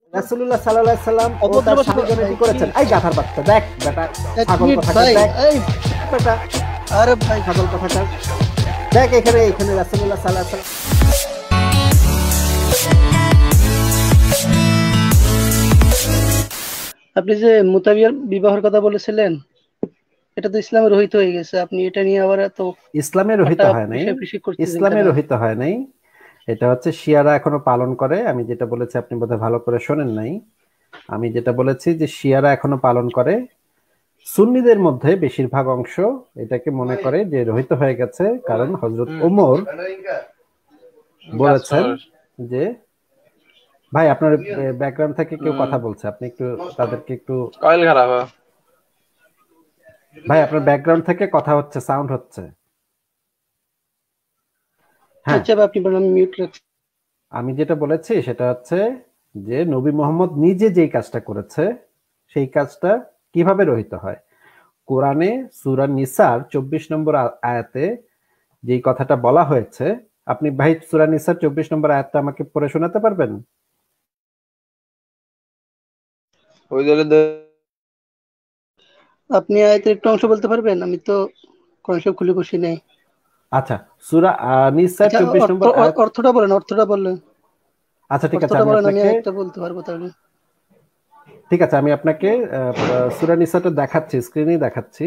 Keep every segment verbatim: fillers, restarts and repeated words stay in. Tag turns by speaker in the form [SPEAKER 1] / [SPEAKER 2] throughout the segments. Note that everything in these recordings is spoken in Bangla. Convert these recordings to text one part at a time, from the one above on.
[SPEAKER 1] রাসূলুল্লাহ সাল্লাল্লাহু আলাইহি সাল্লাম ও তার
[SPEAKER 2] অভদ্র
[SPEAKER 1] স্বামী জন্য কি করেছেন? এই গাধার বাচ্চা দেখ বেটা
[SPEAKER 2] এক
[SPEAKER 1] ছাগল
[SPEAKER 2] মিনিট
[SPEAKER 1] কথা
[SPEAKER 2] ভাই,
[SPEAKER 1] দেখ
[SPEAKER 2] এই
[SPEAKER 1] বেটা
[SPEAKER 2] আরে ভাই
[SPEAKER 1] ছাগল কথাটা দেখ এখানে এখানে রাসূলুল্লাহ সাল্লাল্লাহু আলাইহি সাল্লাম
[SPEAKER 2] আপনি যে মুতাবিয়ার বিবাহের কথা বলেছিলেন, এটা তো ইসলামে রহিত হয়ে গেছে। আপনি এটা নিয়ে আবার এত
[SPEAKER 1] ইসলামে রহিত হয় নাই, ইসলামে রহিত হয় নাই, এটা হচ্ছে শিয়ারা এখনো পালন করে। আমি যেটা বলেছি আপনি বোধহয় ভালো করে শোনেন নাই। আমি যেটা বলেছি যে শিয়ারা এখনো পালন করে, সুন্নিদের মধ্যে বেশিরভাগ অংশ এটাকে মনে করে যে রহিত হয়ে গেছে, কারণ হযরত ওমর বলেছেন যে ভাই আপনার ব্যাকগ্রাউন্ড থেকে কেউ কথা বলছে, আপনি একটু তাদেরকে একটু
[SPEAKER 3] কয়েল খারাপ
[SPEAKER 1] ভাই আপনার ব্যাকগ্রাউন্ড থেকে কথা হচ্ছে, সাউন্ড হচ্ছে। হ্যাঁ
[SPEAKER 2] আচ্ছা আপনি বলেন, আমি মিউট রাখছি।
[SPEAKER 1] আমি যেটা বলেছি সেটা হচ্ছে যে নবী মোহাম্মদ নিজে যেই কাজটা করেছে সেই কাজটা কিভাবে রহিত হয়। কোরআনে সূরা নিসার চব্বিশ নম্বর আয়াতে যেই কথাটা বলা হয়েছে, আপনি ভাই সূরা নিসার চব্বিশ নম্বর আয়াতটা আমাকে পড়ে শোনাতে পারবেন?
[SPEAKER 3] ওই দলে
[SPEAKER 2] আপনি আয়াতের একটু অংশ বলতে পারবেন? আমি তো কোরআন শরীফ খুলে বসি নাই।
[SPEAKER 1] আচ্ছা সূরা নিসার চব্বিশ নম্বর আয়াত
[SPEAKER 2] অর্থটা বলেন, অর্থটা বললেন।
[SPEAKER 1] আচ্ছা ঠিক আছে, আমি
[SPEAKER 2] আমি
[SPEAKER 1] আপনাকে
[SPEAKER 2] আয়াতটা বলতে পারবো তাহলে।
[SPEAKER 1] ঠিক আছে, আমি আপনাকে সূরা নিসাটা দেখাচ্ছি, স্ক্রিনেই দেখাচ্ছি।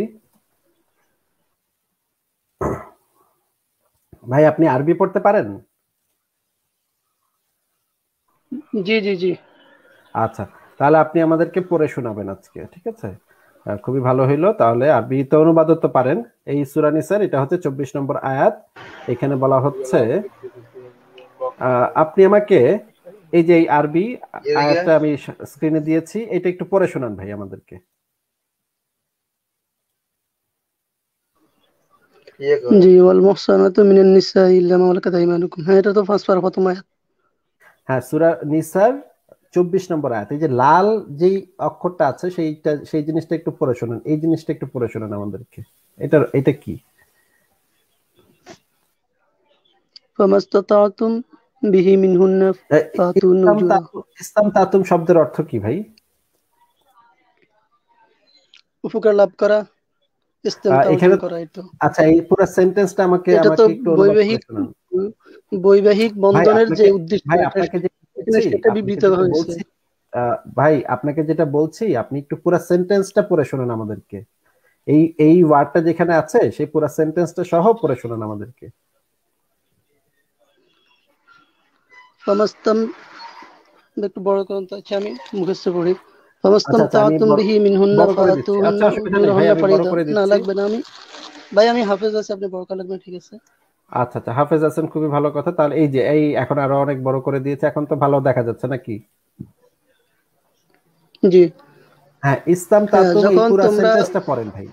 [SPEAKER 1] ভাই আপনি আরবি পড়তে পারেন?
[SPEAKER 2] জি জি জি
[SPEAKER 1] আচ্ছা তাহলে আপনি আমাদেরকে পড়ে শোনাবেন আজকে, ঠিক আছে? খুবই ভালো হইলো। তাহলে আরবিতে অনুবাদও তো পারেন। এই সূরা নিসার এটা হচ্ছে চব্বিশ নম্বর আয়াত। এখানে বলা হচ্ছে, আপনি আমাকে এই যে এই আরবি আয়াতটা আমি স্ক্রিনে দিয়েছি, এটা একটু পড়ে শোনান ভাই আমাদেরকে।
[SPEAKER 2] জি ওয়াল মুহসানাতু মিনান নিসা ইল্লা মা মালাকাত আইমানুকুম। হ্যাঁ এটা তো ফার্স্ট পারা প্রথম আয়াত।
[SPEAKER 1] হ্যাঁ সূরা নিসার চব্বিশ নম্বর আয়াত, এই যে লাল যেই অক্ষরটা আছে সেইটা সেই জিনিসটা একটু পড়ে শোনান, এই জিনিসটা একটু পড়ে শোনান আমাদেরকে। এটা এটা কি?
[SPEAKER 2] ফামাস্তাতাতুম বিহি মিনহুন্না ফাতু নুজুরা।
[SPEAKER 1] ইসতামতাতুম শব্দের অর্থ কি ভাই?
[SPEAKER 2] উপকার লাভ করা, ইসতিমতা অর্জন করা। এটা
[SPEAKER 1] আচ্ছা এই পুরো সেন্টেন্সটা আমাকে আমাকে একটু
[SPEAKER 2] বৈবাহিক বৈবাহিক বন্ধনের যে উদ্দেশ্য,
[SPEAKER 1] ভাই আপনাকে যে
[SPEAKER 2] সেটা বিবৃত হয়েছে।
[SPEAKER 1] ভাই আপনাকে যেটা বলছি আপনি একটু পুরো সেন্টেন্সটা পড়ে শুনুন আমাদেরকে। এই এই ওয়ার্ডটা যেখানে আছে সেই পুরো সেন্টেন্সটা সহ পড়ে শুনুন আমাদেরকে।
[SPEAKER 2] ফামাস্তাম একটু বড় করুন তো, আচ্ছা আমি মুখস্থ পড়ি। ফামাস্তামতাতুম বিহি মিনহুন্না ফাতুহুন্না উজুরহুন্না ফারিদা। না লাগবে না, আমি ভাই আমি হাফেজ আছি, আপনি বড় করা লাগবে। ঠিক আছে
[SPEAKER 1] আচ্ছা আচ্ছা হাফেজ আছেন, খুবই ভালো কথা। তাহলে এই যে এই এখন আরো অনেক বড় করে দিয়েছে, এখন তো ভালো দেখা যাচ্ছে নাকি?
[SPEAKER 2] জি
[SPEAKER 1] হ্যাঁ ইসতামতাতুম এই পুরো সেন্টেন্সটা পড়েন ভাই।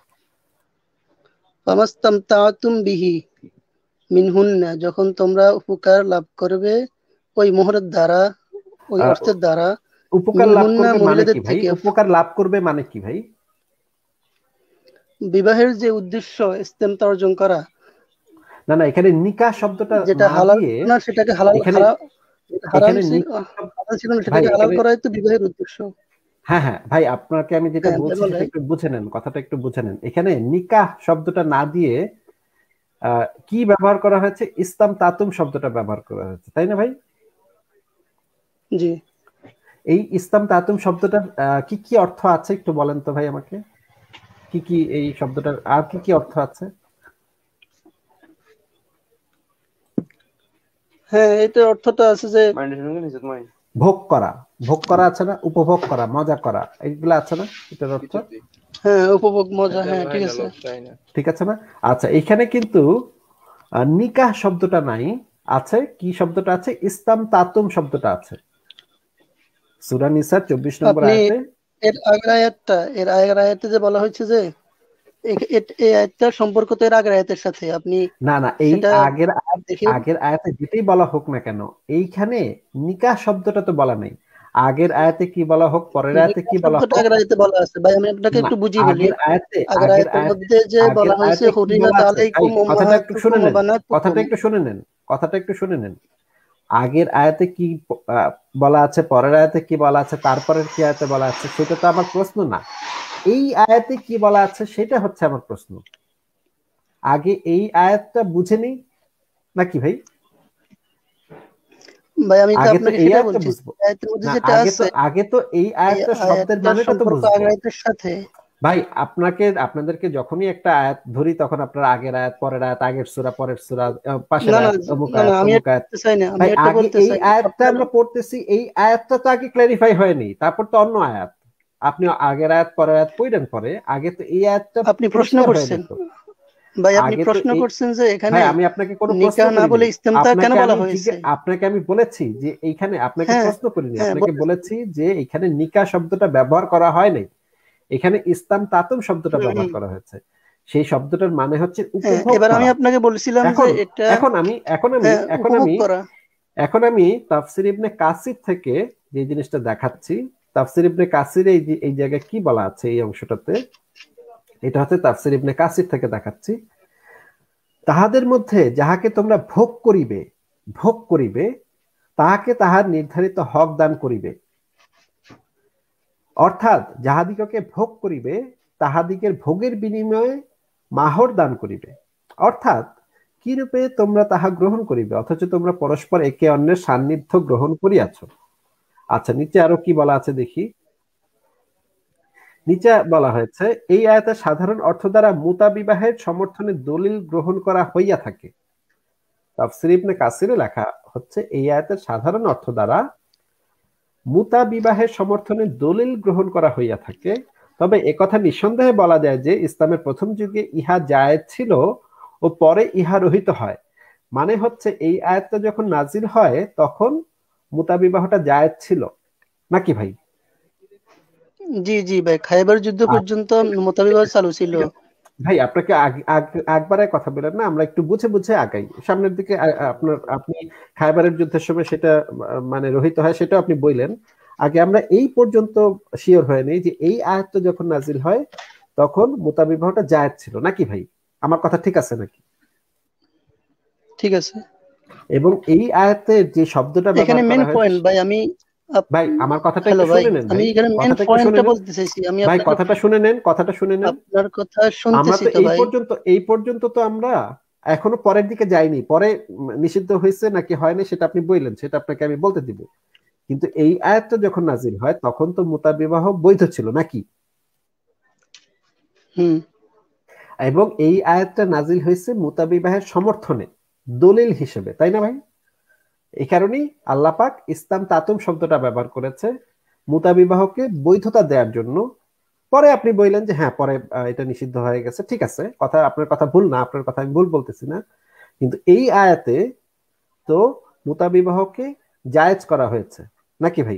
[SPEAKER 2] ফামাস্তামতাতুম বিহি মিনহুন্না, যখন তোমরা উপকার লাভ করবে ওই মোহরের দ্বারা, ওই অর্থের দ্বারা।
[SPEAKER 1] উপকার লাভ করবে মানে কি ভাই? উপকার লাভ করবে মানে কি ভাই?
[SPEAKER 2] বিবাহের যে উদ্দেশ্য ইসতিমতা অর্জন করা।
[SPEAKER 1] না না এখানে নিকাহ শব্দটা
[SPEAKER 2] যেটা হালাল না সেটাকে হালাল, হারাম ছিল না সেটাকে হালাল করাই তো বিবাহের উদ্দেশ্য।
[SPEAKER 1] হ্যাঁ হ্যাঁ ভাই আপনাকে আমি যেটা বলছি সেটা একটু বুঝে নেন, কথাটা একটু বুঝে নেন। এখানে নিকাহ শব্দটা না দিয়ে কি ব্যবহার করা হয়েছে? ইসতামতাতুম শব্দটা ব্যবহার করা হয়েছে, তাই না ভাই?
[SPEAKER 2] জি
[SPEAKER 1] এই ইসতামতাতুম শব্দটার কি কি অর্থ আছে একটু বলেন তো ভাই আমাকে। কি কি এই শব্দটার আর কি কি অর্থ আছে?
[SPEAKER 2] হ্যাঁ এটা অর্থটা আছে যে
[SPEAKER 1] ভোগ করা, ভোগ করা আছে না, উপভোগ করা, মজা করা, এইগুলো আছে না এটার অর্থ?
[SPEAKER 2] হ্যাঁ উপভোগ, মজা। হ্যাঁ ঠিক আছে
[SPEAKER 1] ঠিক আছে না? আচ্ছা এখানে কিন্তু নিকাহ শব্দটা নাই, আছে কি শব্দটা আছে? ইসতামতাতুম শব্দটা আছে সূরা নিসার চব্বিশ নম্বর আয়াতে।
[SPEAKER 2] এর আগের আয়াতটা, এর আগের আয়াতে যে বলা হয়েছে যে এই আয়াতটার সম্পর্ক তো এর আগের আয়াতের সাথে। আপনি
[SPEAKER 1] না না এই আগের আগের আয়াতে যেটাই বলা হোক না কেন, এইখানে নিকাহ শব্দটা তো বলা নেই। আগের আয়াতে কি বলা হোক, পরের আয়াতে কি বলা হোক,
[SPEAKER 2] আগের আয়াতে বলা আছে। ভাই আমি আপনাকে একটু বুঝিয়ে বলি।
[SPEAKER 1] আগের আয়াতে
[SPEAKER 2] আগের আয়াতের মধ্যে যে বলা হয়েছে হুরিমাত আলাইকুম
[SPEAKER 1] কথাটা একটু শুনে নেন, কথাটা একটু শুনে নেন, কথাটা একটু শুনে নেন। আগের আয়াতে কি বলা আছে, পরের আয়াতে কি বলা আছে, তারপরের কি আয়াতে বলা আছে, সেটা তো আমার প্রশ্ন না। এই আয়াতে কি বলা আছে সেটা হচ্ছে আমার প্রশ্ন। আগে এই আয়াতটা বুঝে নিই নাকি ভাই?
[SPEAKER 2] ভাই আমি তো
[SPEAKER 1] আগে তো
[SPEAKER 2] আপনাকে
[SPEAKER 1] এই
[SPEAKER 2] সেটাই
[SPEAKER 1] আয়াতটা
[SPEAKER 2] বলছি,
[SPEAKER 1] বুঝবো
[SPEAKER 2] আয়াতের মধ্যে
[SPEAKER 1] না,
[SPEAKER 2] যেটা
[SPEAKER 1] আগে তো
[SPEAKER 2] আছে
[SPEAKER 1] আগে তো এই আয়াতটা শব্দের মানেটা তো
[SPEAKER 2] সম্পর্ক
[SPEAKER 1] বুঝবো
[SPEAKER 2] আগের আয়াতের সাথে।
[SPEAKER 1] ভাই আপনাকে আপনাদেরকে যখনই একটা আয়াত ধরি তখন আপনার আগের আয়াত, পরের আয়াত, আগের সূরা, পরের সূরা, পাশের
[SPEAKER 2] না না
[SPEAKER 1] আয়াত, অমুক
[SPEAKER 2] না না
[SPEAKER 1] আয়াত,
[SPEAKER 2] আমি
[SPEAKER 1] তমুক
[SPEAKER 2] এটা
[SPEAKER 1] আয়াত।
[SPEAKER 2] বলতে চাই না, আমি
[SPEAKER 1] ভাই
[SPEAKER 2] এটা
[SPEAKER 1] আগে
[SPEAKER 2] বলতে
[SPEAKER 1] এই
[SPEAKER 2] চাই
[SPEAKER 1] আয়াতটা
[SPEAKER 2] আপনার।
[SPEAKER 1] আমরা পড়তেছি, এই আয়াতটা তো আগে ক্ল্যারিফাই হয়নি, তারপর তো অন্য আয়াত। আপনি আগের আয়াত পরের আয়াত পড়েন পরে, আগে তো এই আয়াতটা
[SPEAKER 2] আপনি প্রশ্ন
[SPEAKER 1] পরিষ্কার হয়নি
[SPEAKER 2] করছেন
[SPEAKER 1] তো।
[SPEAKER 2] ভাই, আপনি
[SPEAKER 1] আগে তো
[SPEAKER 2] প্রশ্ন
[SPEAKER 1] এই,
[SPEAKER 2] করছেন যে এখানে
[SPEAKER 1] ভাই আমি আপনাকে কোনো প্রশ্ন
[SPEAKER 2] নিকাহ না
[SPEAKER 1] করিনি,
[SPEAKER 2] বলে ইস্তেমতা কেন
[SPEAKER 1] আপনাকে
[SPEAKER 2] বলা
[SPEAKER 1] আমি
[SPEAKER 2] হয়েছে?
[SPEAKER 1] আপনাকে আমি বলেছি যে এইখানে, আপনাকে
[SPEAKER 2] হ্যাঁ
[SPEAKER 1] প্রশ্ন করিনি,
[SPEAKER 2] হ্যাঁ
[SPEAKER 1] আপনাকে বলেছি যে এখানে নিকাহ শব্দটা ব্যবহার করা হয় নাই, এখানে ইসলাম তাতুম শব্দটা ব্যবহার করা হয়েছে। সেই শব্দটার মানে হচ্ছে
[SPEAKER 2] হ্যাঁ,
[SPEAKER 1] উপভোগ
[SPEAKER 2] এবার আমি
[SPEAKER 1] করা।
[SPEAKER 2] আপনাকে বলছিলাম যে
[SPEAKER 1] এখন
[SPEAKER 2] এটা
[SPEAKER 1] এখন আমি এখন আমি
[SPEAKER 2] হ্যাঁ
[SPEAKER 1] এখন
[SPEAKER 2] উপভোগ
[SPEAKER 1] আমি
[SPEAKER 2] করা।
[SPEAKER 1] এখন আমি তাফসির ইবনে কাসির থেকে যে জিনিসটা দেখাচ্ছি, তাফসির ইবনে কাসির এই যে এই জায়গায় কি বলা আছে এই অংশটাতে, এটা হচ্ছে তাফসির ইবনে কাসির থেকে দেখাচ্ছি। তাহাদের মধ্যে যাহাকে তোমরা ভোগ করিবে, ভোগ করিবে তাহাকে তাহার নির্ধারিত হক দান করিবে। অর্থাৎ যাহাদিগকে ভোগ করিবে তাহাদিগের ভোগের বিনিময়ে মাহর দান করিবে। অর্থাৎ কি রূপে তোমরা তাহা গ্রহণ করিবে, অথচ তোমরা পরস্পর একে অন্যের সান্নিধ্য গ্রহণ করিয়াছ। আচ্ছা, নিচে আরো কি বলা আছে দেখি। নিচে বলা হয়েছে, এই আয়াতের সাধারণ অর্থ দ্বারা মুতা বিবাহের সমর্থনে দলিল গ্রহণ করা হইয়া থাকে। তাফসীর ইবনে কাসিরে লেখা হচ্ছে, এই আয়াতের সাধারণ অর্থ দ্বারা মুতা বিবাহের সমর্থনে দলিল গ্রহণ করা হইয়া থাকে। তবে একথা নিঃসন্দেহে বলা যায় যে ইসলামের প্রথম যুগে ইহা জায়েজ ছিল ও পরে ইহা রহিত হয়। মানে হচ্ছে এই আয়াতটা যখন নাজিল হয় তখন মুতা বিবাহটা জায়েজ ছিল নাকি ভাই?
[SPEAKER 2] জি জি ভাই, খায়বার যুদ্ধ পর্যন্ত মুতা বিবাহ চালু ছিল।
[SPEAKER 1] ভাই আপনাকে একবারে কথা বলেন না, আমরা একটু বুঝে বুঝে আগাই সামনের দিকে। আপনার আপনি খায়বারের যুদ্ধের সময় সেটা মানে রহিত হয় সেটা আপনি বললেন, আগে আমরা এই পর্যন্ত শিওর হয়ে নেই যে এই আয়াতটা যখন নাজিল হয় তখন মুতা বিবাহটা জায়েজ ছিল নাকি ভাই? আমার কথা ঠিক আছে নাকি?
[SPEAKER 2] ঠিক আছে।
[SPEAKER 1] এবং এই আয়াতে যে শব্দটা
[SPEAKER 2] এখানে
[SPEAKER 1] ব্যবহার
[SPEAKER 2] মেন
[SPEAKER 1] করা
[SPEAKER 2] পয়েন্ট
[SPEAKER 1] হয়েছে,
[SPEAKER 2] ভাই, আমি
[SPEAKER 1] ভাই আমার কথাটা
[SPEAKER 2] হ্যালো
[SPEAKER 1] একটু
[SPEAKER 2] ভাই,
[SPEAKER 1] শুনে নেন
[SPEAKER 2] আমি
[SPEAKER 1] ভাই,
[SPEAKER 2] এখানে মেন
[SPEAKER 1] কথাটা একটু শুনে
[SPEAKER 2] পয়েন্টটা
[SPEAKER 1] নেন
[SPEAKER 2] বলতে চাইছি। আমি
[SPEAKER 1] ভাই,
[SPEAKER 2] আপনাকে
[SPEAKER 1] কথাটা শুনে নেন, কথাটা শুনে নেন।
[SPEAKER 2] আপনার কথা
[SPEAKER 1] আমরা
[SPEAKER 2] শুনতেছি
[SPEAKER 1] তো
[SPEAKER 2] তো
[SPEAKER 1] এই
[SPEAKER 2] ভাই।
[SPEAKER 1] পর্যন্ত এই পর্যন্ত তো আমরা এখনো পরের দিকে যাইনি, পরে নিষিদ্ধ হয়েছে নাকি হয়নি সেটা আপনি বললেন, সেটা আপনাকে আমি বলতে দিব। কিন্তু এই আয়াতটা যখন নাজিল হয় তখন তো মুতা বিবাহ বৈধ ছিল নাকি?
[SPEAKER 2] হুম।
[SPEAKER 1] এবং এই আয়াতটা নাজিল হয়েছে মুতা বিবাহের সমর্থনে দলিল হিসেবে, তাই না ভাই? এই কারণেই আল্লাহ পাক ইসলাম তাতুম শব্দটা ব্যবহার করেছে মুতা বিবাহকে বৈধতা দেওয়ার জন্য। পরে আপনি বললেন যে হ্যাঁ পরে এটা নিষিদ্ধ হয়ে গেছে, ঠিক আছে, কথা আপনার কথা ভুল না, আপনার কথা আমি ভুল বলতেছি না, কিন্তু এই আয়াতে তো মুতা বিবাহকে জায়েজ করা হয়েছে নাকি ভাই?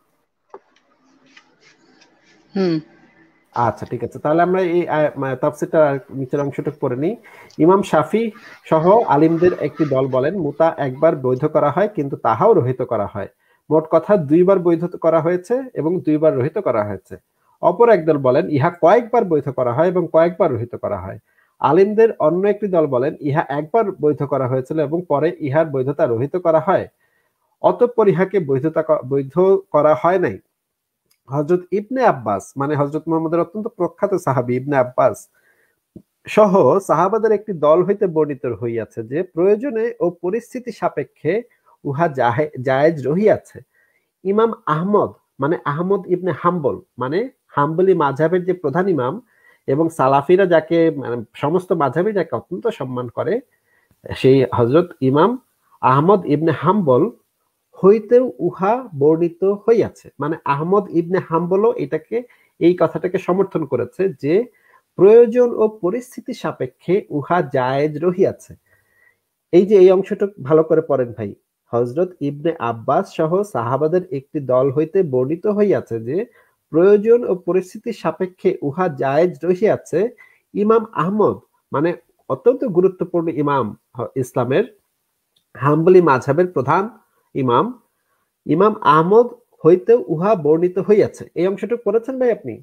[SPEAKER 2] হুম।
[SPEAKER 1] আচ্ছা ঠিক আছে, তাহলে আমরা এই তাফসীরটা নিচের অংশটা পড়ে নিই। ইমাম শাফি সহ আলিমদের একটি দল বলেন মুতা একবার বৈধ করা হয় কিন্তু তাহাও রহিত করা হয়। মোট কথা দুইবার বৈধ করা হয়েছে এবং দুইবার রহিত করা হয়েছে। অপর একদল বলেন ইহা কয়েকবার বৈধ করা হয় এবং কয়েকবার রহিত করা হয়। আলিমদের অন্য একটি দল বলেন ইহা একবার বৈধ করা হয়েছিল এবং পরে ইহার বৈধতা রহিত করা হয়, অতঃপর ইহাকে বৈধতা বৈধ করা হয় নাই। হযরত ইবনে আব্বাস মানে হযরত মুহাম্মদের অত্যন্ত প্রখ্যাত সাহাবী ইবনে আব্বাস সহ সাহাবাদের একটি দল হইতে বর্ণিত হইয়াছে যে প্রয়োজনে ও পরিস্থিতি সাপেক্ষে উহা জায়েজ রহিয়াছে। ইমাম আহমদ মানে আহমদ ইবনে হাম্বল মানে হাম্বলি মাযহাবের যে প্রধান ইমাম এবং সালাফিরা যাকে মানে সমস্ত মাযহাবী যাকে অত্যন্ত সম্মান করে, সেই হযরত ইমাম আহমদ ইবনে হাম্বল হইতেও উহা বর্ণিত হইয়াছে। মানে আহমদ ইবনে হাম্বলও এটাকে এই কথাটাকে সমর্থন করেছে যে প্রয়োজন ও পরিস্থিতি সাপেক্ষে উহা জায়েজ রহিয়াছে। এই যে এই অংশটা ভালো করে পড়েন ভাই, হযরত ইবনে আব্বাস সহ সাহাবাদের একটি দল হইতে বর্ণিত হইয়াছে যে প্রয়োজন ও পরিস্থিতি সাপেক্ষে উহা জায়েজ রহিয়াছে। ইমাম আহমদ মানে অত্যন্ত গুরুত্বপূর্ণ ইমাম ইসলামের, হাম্বলি মাযহাবের প্রধান ইমাম, ইমাম আহমদ হইতেও উহা বর্ণিত হইয়াছে। এই অংশটুকু পড়েছেন ভাই আপনি?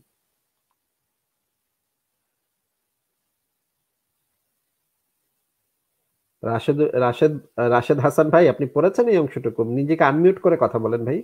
[SPEAKER 1] রাশেদ রাশেদ রাশেদ হাসান ভাই, আপনি পড়েছেন এই অংশটুকু? নিজেকে আনমিউট করে কথা বলেন ভাই।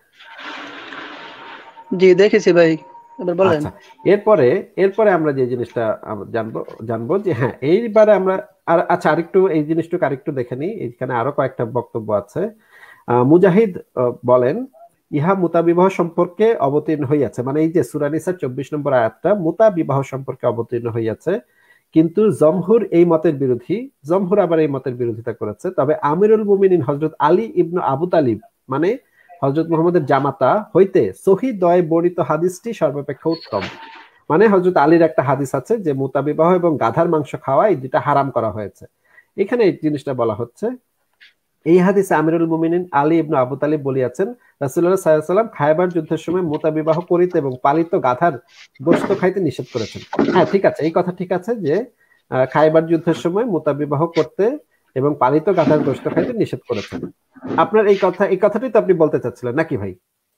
[SPEAKER 2] জি দেখেছি ভাই, এবার বলেন।
[SPEAKER 1] আচ্ছা, এরপরে এরপরে আমরা যে জিনিসটা জানবো জানবো যে হ্যাঁ এইবারে আমরা আর আচ্ছা আরেকটু এই জিনিসটুকু আরেকটু দেখে নিই। এখানে আরো কয়েকটা বক্তব্য আছে। মুজাহিদ বলেন, ইহা মুতা বিবাহ সম্পর্কে অবতীর্ণ হইয়াছে, মানে এই যে সূরা নিসার চব্বিশ নম্বর আয়াতটা মুতা বিবাহ সম্পর্কে অবতীর্ণ হইয়াছে, কিন্তু জমহুর এই মতের বিরোধী। জমহুর আবার এই মতের বিরোধিতা করেছে। তবে আমিরুল মুমিনিন হযরত আলী ইবনে আবু তালিব, মানে হযরত মুহাম্মদের জামাতা হইতে সহিহ দয়ে বর্ণিত হাদিসটি সর্বাপেক্ষা উত্তম। মানে হযরত আলীর একটা হাদিস আছে যে মুতা বিবাহ এবং গাধার মাংস খাওয়া এই দুটা হারাম করা হয়েছে। এখানে এই জিনিসটা বলা হচ্ছে। এই হাদিসে আমিরুল মুমিনিন আলী ইবনে আবু তালিব বলিয়াছেন, রাসূলুল্লাহ সাল্লাল্লাহু আলাইহি ওয়াসাল্লাম খায়বার যুদ্ধের সময় মুতা বিবাহ করিতে এবং পালিত গাধার গোশত খাইতে নিষেধ করেছেন। হ্যাঁ ঠিক আছে, এই কথা ঠিক আছে যে খায়বার যুদ্ধের সময় মুতা বিবাহ করতে এবং পালিত গাধার গোশত খাইতে নিষেধ করেছেন। আপনার এই কথা এই কথাটাই তো আপনি বলতে চাচ্ছিলেন নাকি ভাই?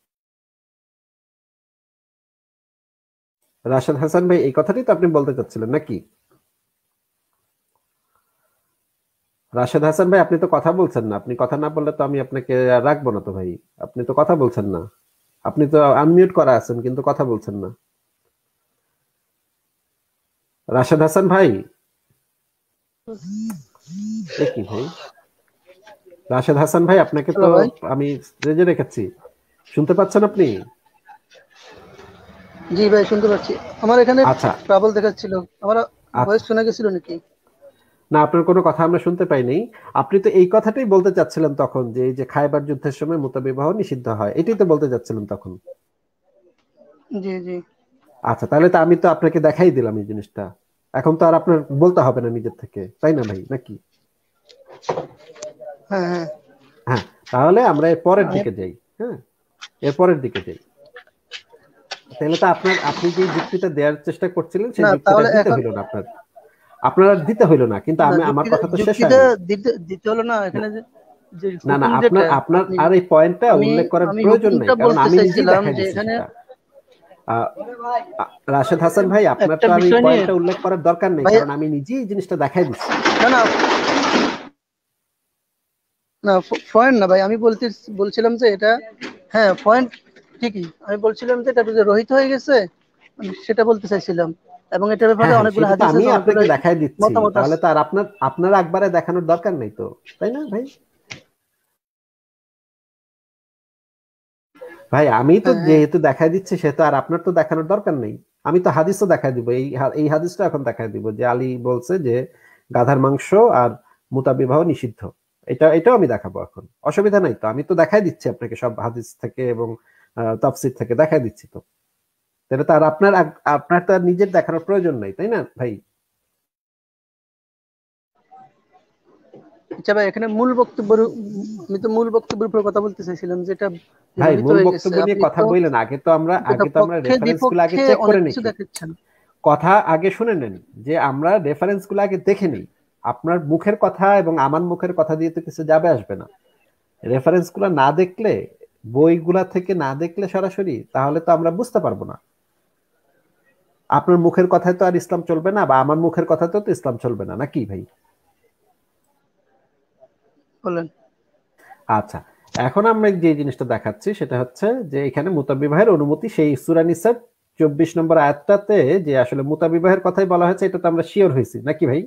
[SPEAKER 1] রাশেদ হাসান ভাই, এই কথাটাই তো আপনি বলতে চাচ্ছিলেন নাকি? রাশেদ হাসান ভাই, আপনি তো কথা বলছেন না। আপনি কথা না বললে তো আমি আপনাকে রাখবো না তো ভাই। আপনি তো কথা বলছেন না। আপনি তো আনমিউট করা আছেন কিন্তু কথা বলছেন না। রাশেদ হাসান ভাই, কি ভাই? রাশেদ হাসান ভাই, আপনাকে তো আমি রেজে রেখেছি, শুনতে পাচ্ছেন আপনি?
[SPEAKER 2] জি ভাই শুনতে পাচ্ছি। আমার এখানে ট্রাবল দেখাচ্ছিল, আমার ভয়েস শোনা গেছিল নাকি?
[SPEAKER 1] না, আপনার কোনো কথা আমরা শুনতে পাইনি। আপনি তো এই কথাটাই বলতে চাচ্ছিলেন তখন যে এই যে খায়বার যুদ্ধের সময় মুতা বিবাহ নিষিদ্ধ হয়, এটাই তো বলতে চাচ্ছিলেন তখন।
[SPEAKER 2] জি জি।
[SPEAKER 1] আচ্ছা, তাহলে তো আমি তো আপনাকে দেখাই দিলাম এই জিনিসটা। এখন তো আর আপনার বলতে হবে না নিজের থেকে, তাই না ভাই নাকি?
[SPEAKER 2] হ্যাঁ হ্যাঁ
[SPEAKER 1] হ্যাঁ, তাহলে আমরা এর পরের দিকে যাই। হ্যাঁ, এর পরের দিকে যাই। তাহলে তো আপনার আপনি যে যুক্তিটা দেওয়ার চেষ্টা করছিলেন সেই যুক্তিটা দিতে হইল না আপনার। আপনার আর দিতে হইল না, কিন্তু আমি আমার কথা তো শেষ হয়নি।
[SPEAKER 2] দিতে দিতে হলো না এখানে যে
[SPEAKER 1] না না, আপনার আপনার আর এই পয়েন্টটা উল্লেখ করার প্রয়োজন নেই, কারণ আমি নিজেই দেখাই দিচ্ছি সেটা। রাশেদ হাসান ভাই, আপনার তো আর এই পয়েন্টটা উল্লেখ করার দরকার নেই, কারণ আমি নিজেই এই জিনিসটা দেখাই দিচ্ছি।
[SPEAKER 2] না না না পয়েন্ট না ভাই, আমি বলতে বলছিলাম যে এটা হ্যাঁ পয়েন্ট ঠিকই। আমি বলছিলাম যে এটা যে রহিত হয়ে গেছে সেটা বলতে চাইছিলাম, এবং এটার ব্যাপারে অনেকগুলো হাদিস আছে,
[SPEAKER 1] আমি আপনাকে দেখাই দিচ্ছি। তাহলে তো আর আপনার আপনার একবারে দেখানোর দরকার নেই তো, তাই না ভাই? ভাই আমি তো যেহেতু দেখাই দিচ্ছি সেহেতু আর আপনার তো দেখানোর দরকার নেই। আমি তো হাদিসও দেখাই দিব, এই এই হাদিসটা এখন দেখাই দিব যে আলী বলছে যে গাধার মাংস আর মুতা বিবাহ নিষিদ্ধ। এটা এটাও আমি দেখাবো এখন, অসুবিধা নাই তো। আমি তো দেখাই দিচ্ছি আপনাকে সব হাদিস থেকে এবং তাফসীর থেকে দেখাই দিচ্ছি তো। তাহলে তো আর আপনার আপনার তো আর নিজের দেখানোর প্রয়োজন নাই, তাই না ভাই?
[SPEAKER 2] আচ্ছা ভাই, এখানে মূল বক্তব্য, আমি তো মূল বক্তব্যের উপর কথা বলতে চাইছিলাম, যেটা
[SPEAKER 1] ভাই মূল বক্তব্য নিয়ে কথা বললেন। আগে তো আমরা আগে তো আমরা রেফারেন্সগুলো আগে চেক করে নিই। কথা আগে শুনে নেন যে আমরা রেফারেন্সগুলো আগে দেখে নিই। আপনার মুখের কথা এবং আমার মুখের কথা দিয়ে তো কিছু যাবে আসবে না। রেফারেন্সগুলো না দেখলে, বইগুলা থেকে না দেখলে সরাসরি, তাহলে তো আমরা বুঝতে পারবো না। আপনার মুখের কথায় তো আর ইসলাম চলবে না, বা আমার মুখের কথাতেও তো ইসলাম চলবে না, নাকি ভাই?
[SPEAKER 2] বলেন।
[SPEAKER 1] আচ্ছা, এখন আমরা যে জিনিসটা দেখাচ্ছি সেটা হচ্ছে যে এখানে মুতাবিবাহের অনুমতি সেই সূরা নিসার চব্বিশ নম্বর আয়াতটাতে যে আসলে মুতাবিবাহের কথাই বলা হয়েছে, এটা তো আমরা শিওর হয়েছি নাকি ভাই?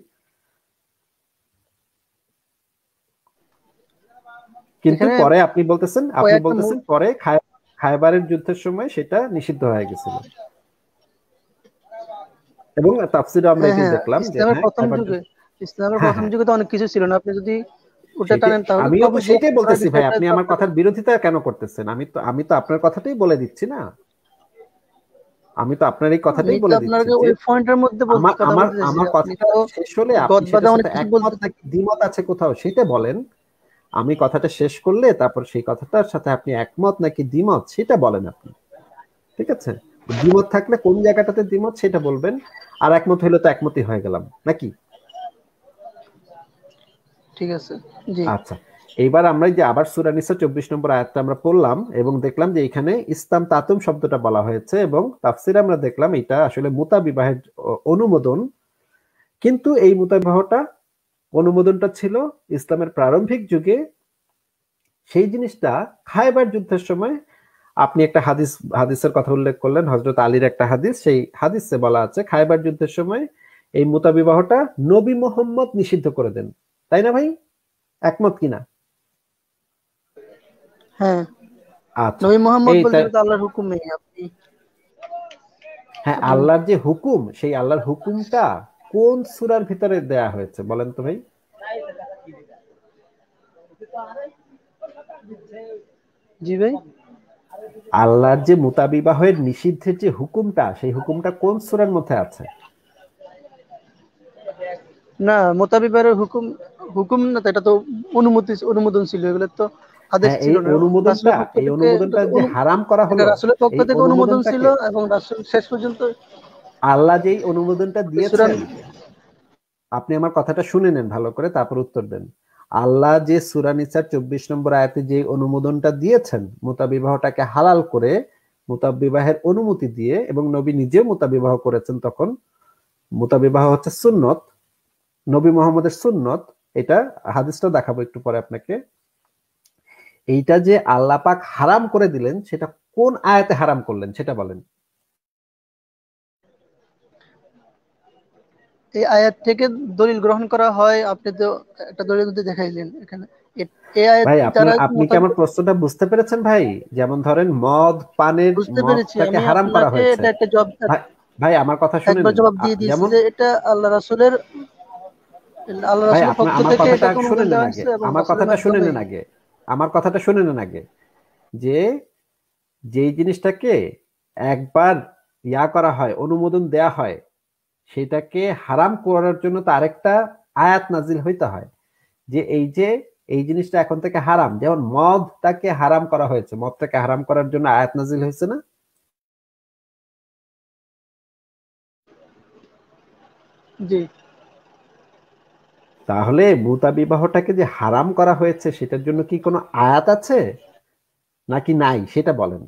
[SPEAKER 1] কিন্তু পরে আপনি বলতেছেন আপনি বলতেছেন পরে খায়বারের যুদ্ধের সময় সেটা নিষিদ্ধ হয়ে গেছিল, এবং তাফসীরে আমরা এটা দেখলাম যে
[SPEAKER 2] ইসলামের প্রথম যুগে ইসলামের প্রথম যুগে তো অনেক কিছু ছিল না। আপনি যদি ওটা টানেন তাহলে
[SPEAKER 1] আমি তো সেটাই বলতেছি ভাই, আপনি আমার কথার বিরোধিতা কেন করতেছেন? আমি তো আমি তো আপনার কথাটাই বলে দিচ্ছি না। আমি তো আপনার এই কথাটাই বলে দিচ্ছি যে ওই পয়েন্টের মধ্যে আমার আমার কথাটা শেষ হলে আপনি সেটার সাথে একমত নাকি দ্বিমত আছে কোথাও সেটা বলেন। আমি কথাটা শেষ করলে তারপর সেই কথাটার সাথে আপনি একমত নাকি দ্বিমত সেটা বলেন আপনি, ঠিক আছে? দ্বিমত থাকলে কোন জায়গাটাতে দ্বিমত সেটা বলবেন, আর একমত হইলে তো একমতই হয়ে গেলাম নাকি?
[SPEAKER 2] ঠিক আছে, জি।
[SPEAKER 1] আচ্ছা, এইবার আমরা যে আবার সূরা নিসা চব্বিশ নম্বর আয়াতটা আমরা পড়লাম এবং দেখলাম যে এখানে ইসলাম তাতুম শব্দটা বলা হয়েছে, এবং তাফসীরে আমরা দেখলাম এটা আসলে মুতা বিবাহের অনুমোদন। কিন্তু এই মুতা বিবাহটা অনুমোদনটা ছিল ইসলামের প্রারম্ভিক যুগে, সেই জিনিসটা খায়বার যুদ্ধের সময় আপনি একটা হাদিস হাদিসের কথা উল্লেখ করলেন, হযরত আলীর একটা হাদিস, সেই হাদিসে বলা আছে খায়বার যুদ্ধের সময় এই মুতাবিবাহটা নবী মুহাম্মদ নিষিদ্ধ করে দেন, তাই না ভাই? একমত কিনা?
[SPEAKER 2] হ্যাঁ, নবী মুহাম্মদ বলতে আল্লাহর হুকুম নেই আপনি।
[SPEAKER 1] হ্যাঁ, আল্লাহর যে হুকুম, সেই আল্লাহর হুকুমটা কোন সূরার ভিতরে দেয়া হয়েছে বলেন তো ভাই?
[SPEAKER 2] জি ভাই,
[SPEAKER 1] আল্লাহর যে মুতাবিবাহের নিষিদ্ধের যে হুকুমটা, সেই হুকুমটা কোন সূরার মধ্যে আছে?
[SPEAKER 2] না, মুতাবিবাহের হুকুম হুকুম না, এটা তো অনুমতি অনুমোদন ছিল, এগুলো তো আদেশ ছিল না।
[SPEAKER 1] অনুমোদনটা এই অনুমোদনটা যে হারাম করা হলো,
[SPEAKER 2] রাসূলের পক্ষ থেকে অনুমোদন ছিল এবং রাসূল শেষ পর্যন্ত
[SPEAKER 1] আল্লাহ যেই অনুমোদনটা দিয়েছেন, আপনি আমার কথাটা শুনে নেন ভালো করে, তারপর উত্তর দেন। আল্লাহ যে সূরা নিসার চব্বিশ নম্বর আয়াতে যে অনুমোদনটা দিয়েছেন মুতাবিবাহটাকে হালাল করে, মুতাবিবাহের অনুমতি দিয়ে, এবং নবী নিজেও মুতাবিবাহ করেছেন, তখন মুতাবিবাহ হচ্ছে সুন্নত, নবী মুহাম্মদের সুন্নত। এটা হাদিসটা দেখাবো একটু পরে আপনাকে। এইটা যে আল্লাহ পাক হারাম করে দিলেন, সেটা কোন আয়াতে হারাম করলেন সেটা বলেন।
[SPEAKER 2] এই আয়াত থেকে দলিল গ্রহণ করা হয়, আপনি তো একটা দলিল মধ্যে দেখাইলেন এখানে। এই আয়াত
[SPEAKER 1] ভাই আপনি আপনি কি আমার প্রশ্নটা বুঝতে পেরেছেন ভাই? যেমন ধরেন মদ পানের,
[SPEAKER 2] বুঝতে পেরেছি,
[SPEAKER 1] মদটাকে হারাম করা হয়েছে।
[SPEAKER 2] এটা একটা জবাব,
[SPEAKER 1] ভাই আমার কথা শুনেন,
[SPEAKER 2] একবার জবাব দিয়ে দিয়েছি যে এটা আল্লাহ রাসূলের আল্লাহ রাসূলের পক্ষ থেকে এটা অনুমোদন দেওয়া হয়েছে। এবং
[SPEAKER 1] আমার কথাটা শুনে নেন আগে, আমার কথাটা শুনে নেন আগে, যে যেই জিনিসটাকে একবার ইয়া করা হয়, অনুমোদন দেয়া হয়, সেটাকে হারাম করার জন্য তো আরেকটা আয়াত নাজিল হইতে হয়, যে এই যে এই জিনিসটা এখন থেকে হারাম। যেমন মদটাকে হারাম করা হয়েছে, মদটাকে হারাম করার জন্য আয়াত নাজিল হয়েছে না?
[SPEAKER 2] জি।
[SPEAKER 1] তাহলে মুতাবিবাহটাকে যে হারাম করা হয়েছে, সেটার জন্য কি কোনো আয়াত আছে নাকি নাই সেটা বলেন।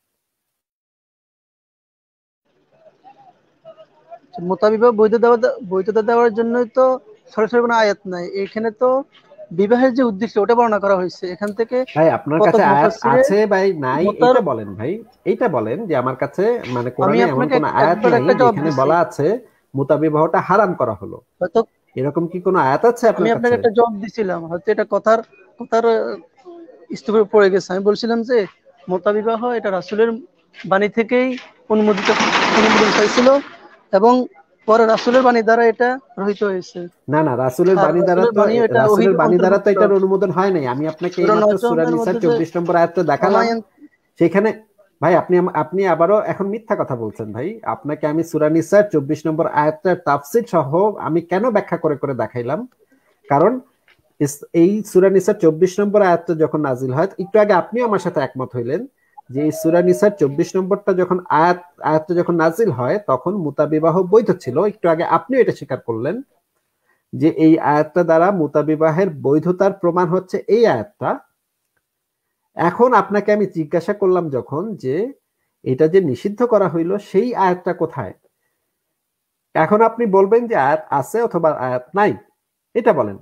[SPEAKER 2] মুতাবিবাহ বৈধতা বৈধতা দেওয়ার জন্য তো সরাসরি কোনো আয়াত নাই, এখানে তো বিবাহের যে উদ্দেশ্য ওটা বর্ণনা করা হয়েছে। এখান থেকে
[SPEAKER 1] ভাই আপনার কাছে আয়াত আছে ভাই নাই এটা বলেন ভাই, এইটা বলেন যে আমার কাছে মানে কোরআনে এমন কোন আয়াত নাই যেখানে বলা আছে মুতাবিবাহটা হারাম করা হলো, এরকম কি কোনো আয়াত আছে আপনার কাছে?
[SPEAKER 2] আমি আপনাকে একটা জবাব দিছিলাম, হয়তো এটা কথার কথার স্তূপে পড়ে গেছে। আমি বলছিলাম যে মুতাবিবাহ এটা রাসূলের বাণী থেকেই অনুমোদিত অনুমোদন হয়েছিল এবং পরে রাসূলের বাণী দ্বারা এটা রহিত হয়েছে।
[SPEAKER 1] না না, রাসূলের বাণী দ্বারা তো রাসূলের বাণী দ্বারা তো এটার অনুমোদন হয় নাই। আমি আপনাকে এইমাত্র সূরা নিসার চব্বিশ নম্বর আয়াতটা দেখালাম, সেখানে ভাই আপনি আপনি আবারও এখন মিথ্যা কথা বলছেন ভাই। আপনাকে আমি সূরা নিসার চব্বিশ নম্বর আয়াতটার তাফসীর সহ আমি কেন ব্যাখ্যা করে করে দেখাইলাম, কারণ এই সূরা নিসার চব্বিশ নম্বর আয়াতটা যখন নাজিল হয়, একটু আগে আপনিও আমার সাথে একমত হইলেন যে এই সূরা নিসার চব্বিশ নম্বরটা যখন আয়াত আয়াতটা যখন নাজিল হয়, তখন মুতাবিবাহ বৈধ ছিল। একটু আগে আপনিও এটা স্বীকার করলেন যে এই আয়াতটা দ্বারা মুতাবিবাহের বৈধতার প্রমাণ হচ্ছে এই আয়াতটা। এখন আপনাকে আমি জিজ্ঞাসা করলাম যখন যে এটা যে নিষিদ্ধ করা হইল, সেই আয়াতটা কোথায়? এখন আপনি বলবেন যে আয়াত আছে অথবা আয়াত নাই, এটা বলেন।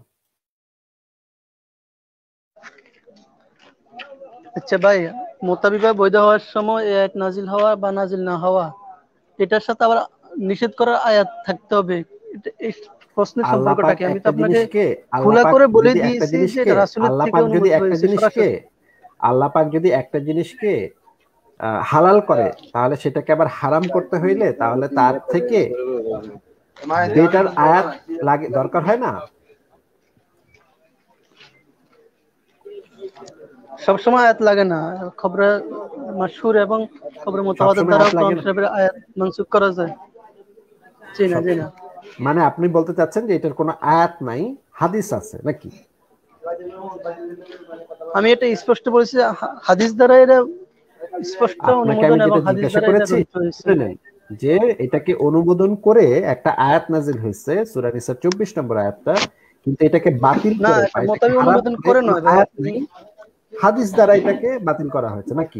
[SPEAKER 2] আচ্ছা ভাই, মুতাবিবাহ বৈধ হওয়ার সময় এই আয়াত নাজিল হওয়া বা নাজিল না হওয়া, এটার সাথে আবার নিষেধ করার আয়াত থাকতে হবে, এই প্রশ্নের সম্পর্কটা কি? আমি তো আপনাকে খোলা করে বলে দিয়েছি যে এটা রাসূলের থেকে অনুমোদিত হয়েছে।
[SPEAKER 1] আল্লাহ পাক যদি একটা জিনিসকে হালাল করে, তাহলে সেটাকে আবার হারাম করতে হইলে তাহলে তার থেকে বেটার আয়াত লাগে দরকার হয় না?
[SPEAKER 2] সবসময় আয়াত লাগে না, খবরে মাশহুর এবং খবরে মুতাওয়াতির দ্বারা কোরআনের আয়াত মানসুখ করা যায়। জি না, জি না।
[SPEAKER 1] মানে আপনি বলতে চাচ্ছেন যে এটার কোনো আয়াত নাই, হাদিস আছে নাকি?
[SPEAKER 2] আমি এটা স্পষ্ট বলেছি, হাদিস দ্বারা এটা স্পষ্ট অনুমোদন এবং হাদিস দ্বারা এটা রহিত হয়েছে।
[SPEAKER 1] যে এটাকে অনুমোদন করে একটা আয়াত নাজিল হয়েছে সূরা নিসার চব্বিশ নম্বর আয়াতটা, কিন্তু এটাকে বাতিল
[SPEAKER 2] করে না, মুতাবিবাহ অনুমোদন করে নয়,
[SPEAKER 1] আয়াত নেই, হাদিস দ্বারা এটাকে বাতিল করা হয়েছে নাকি?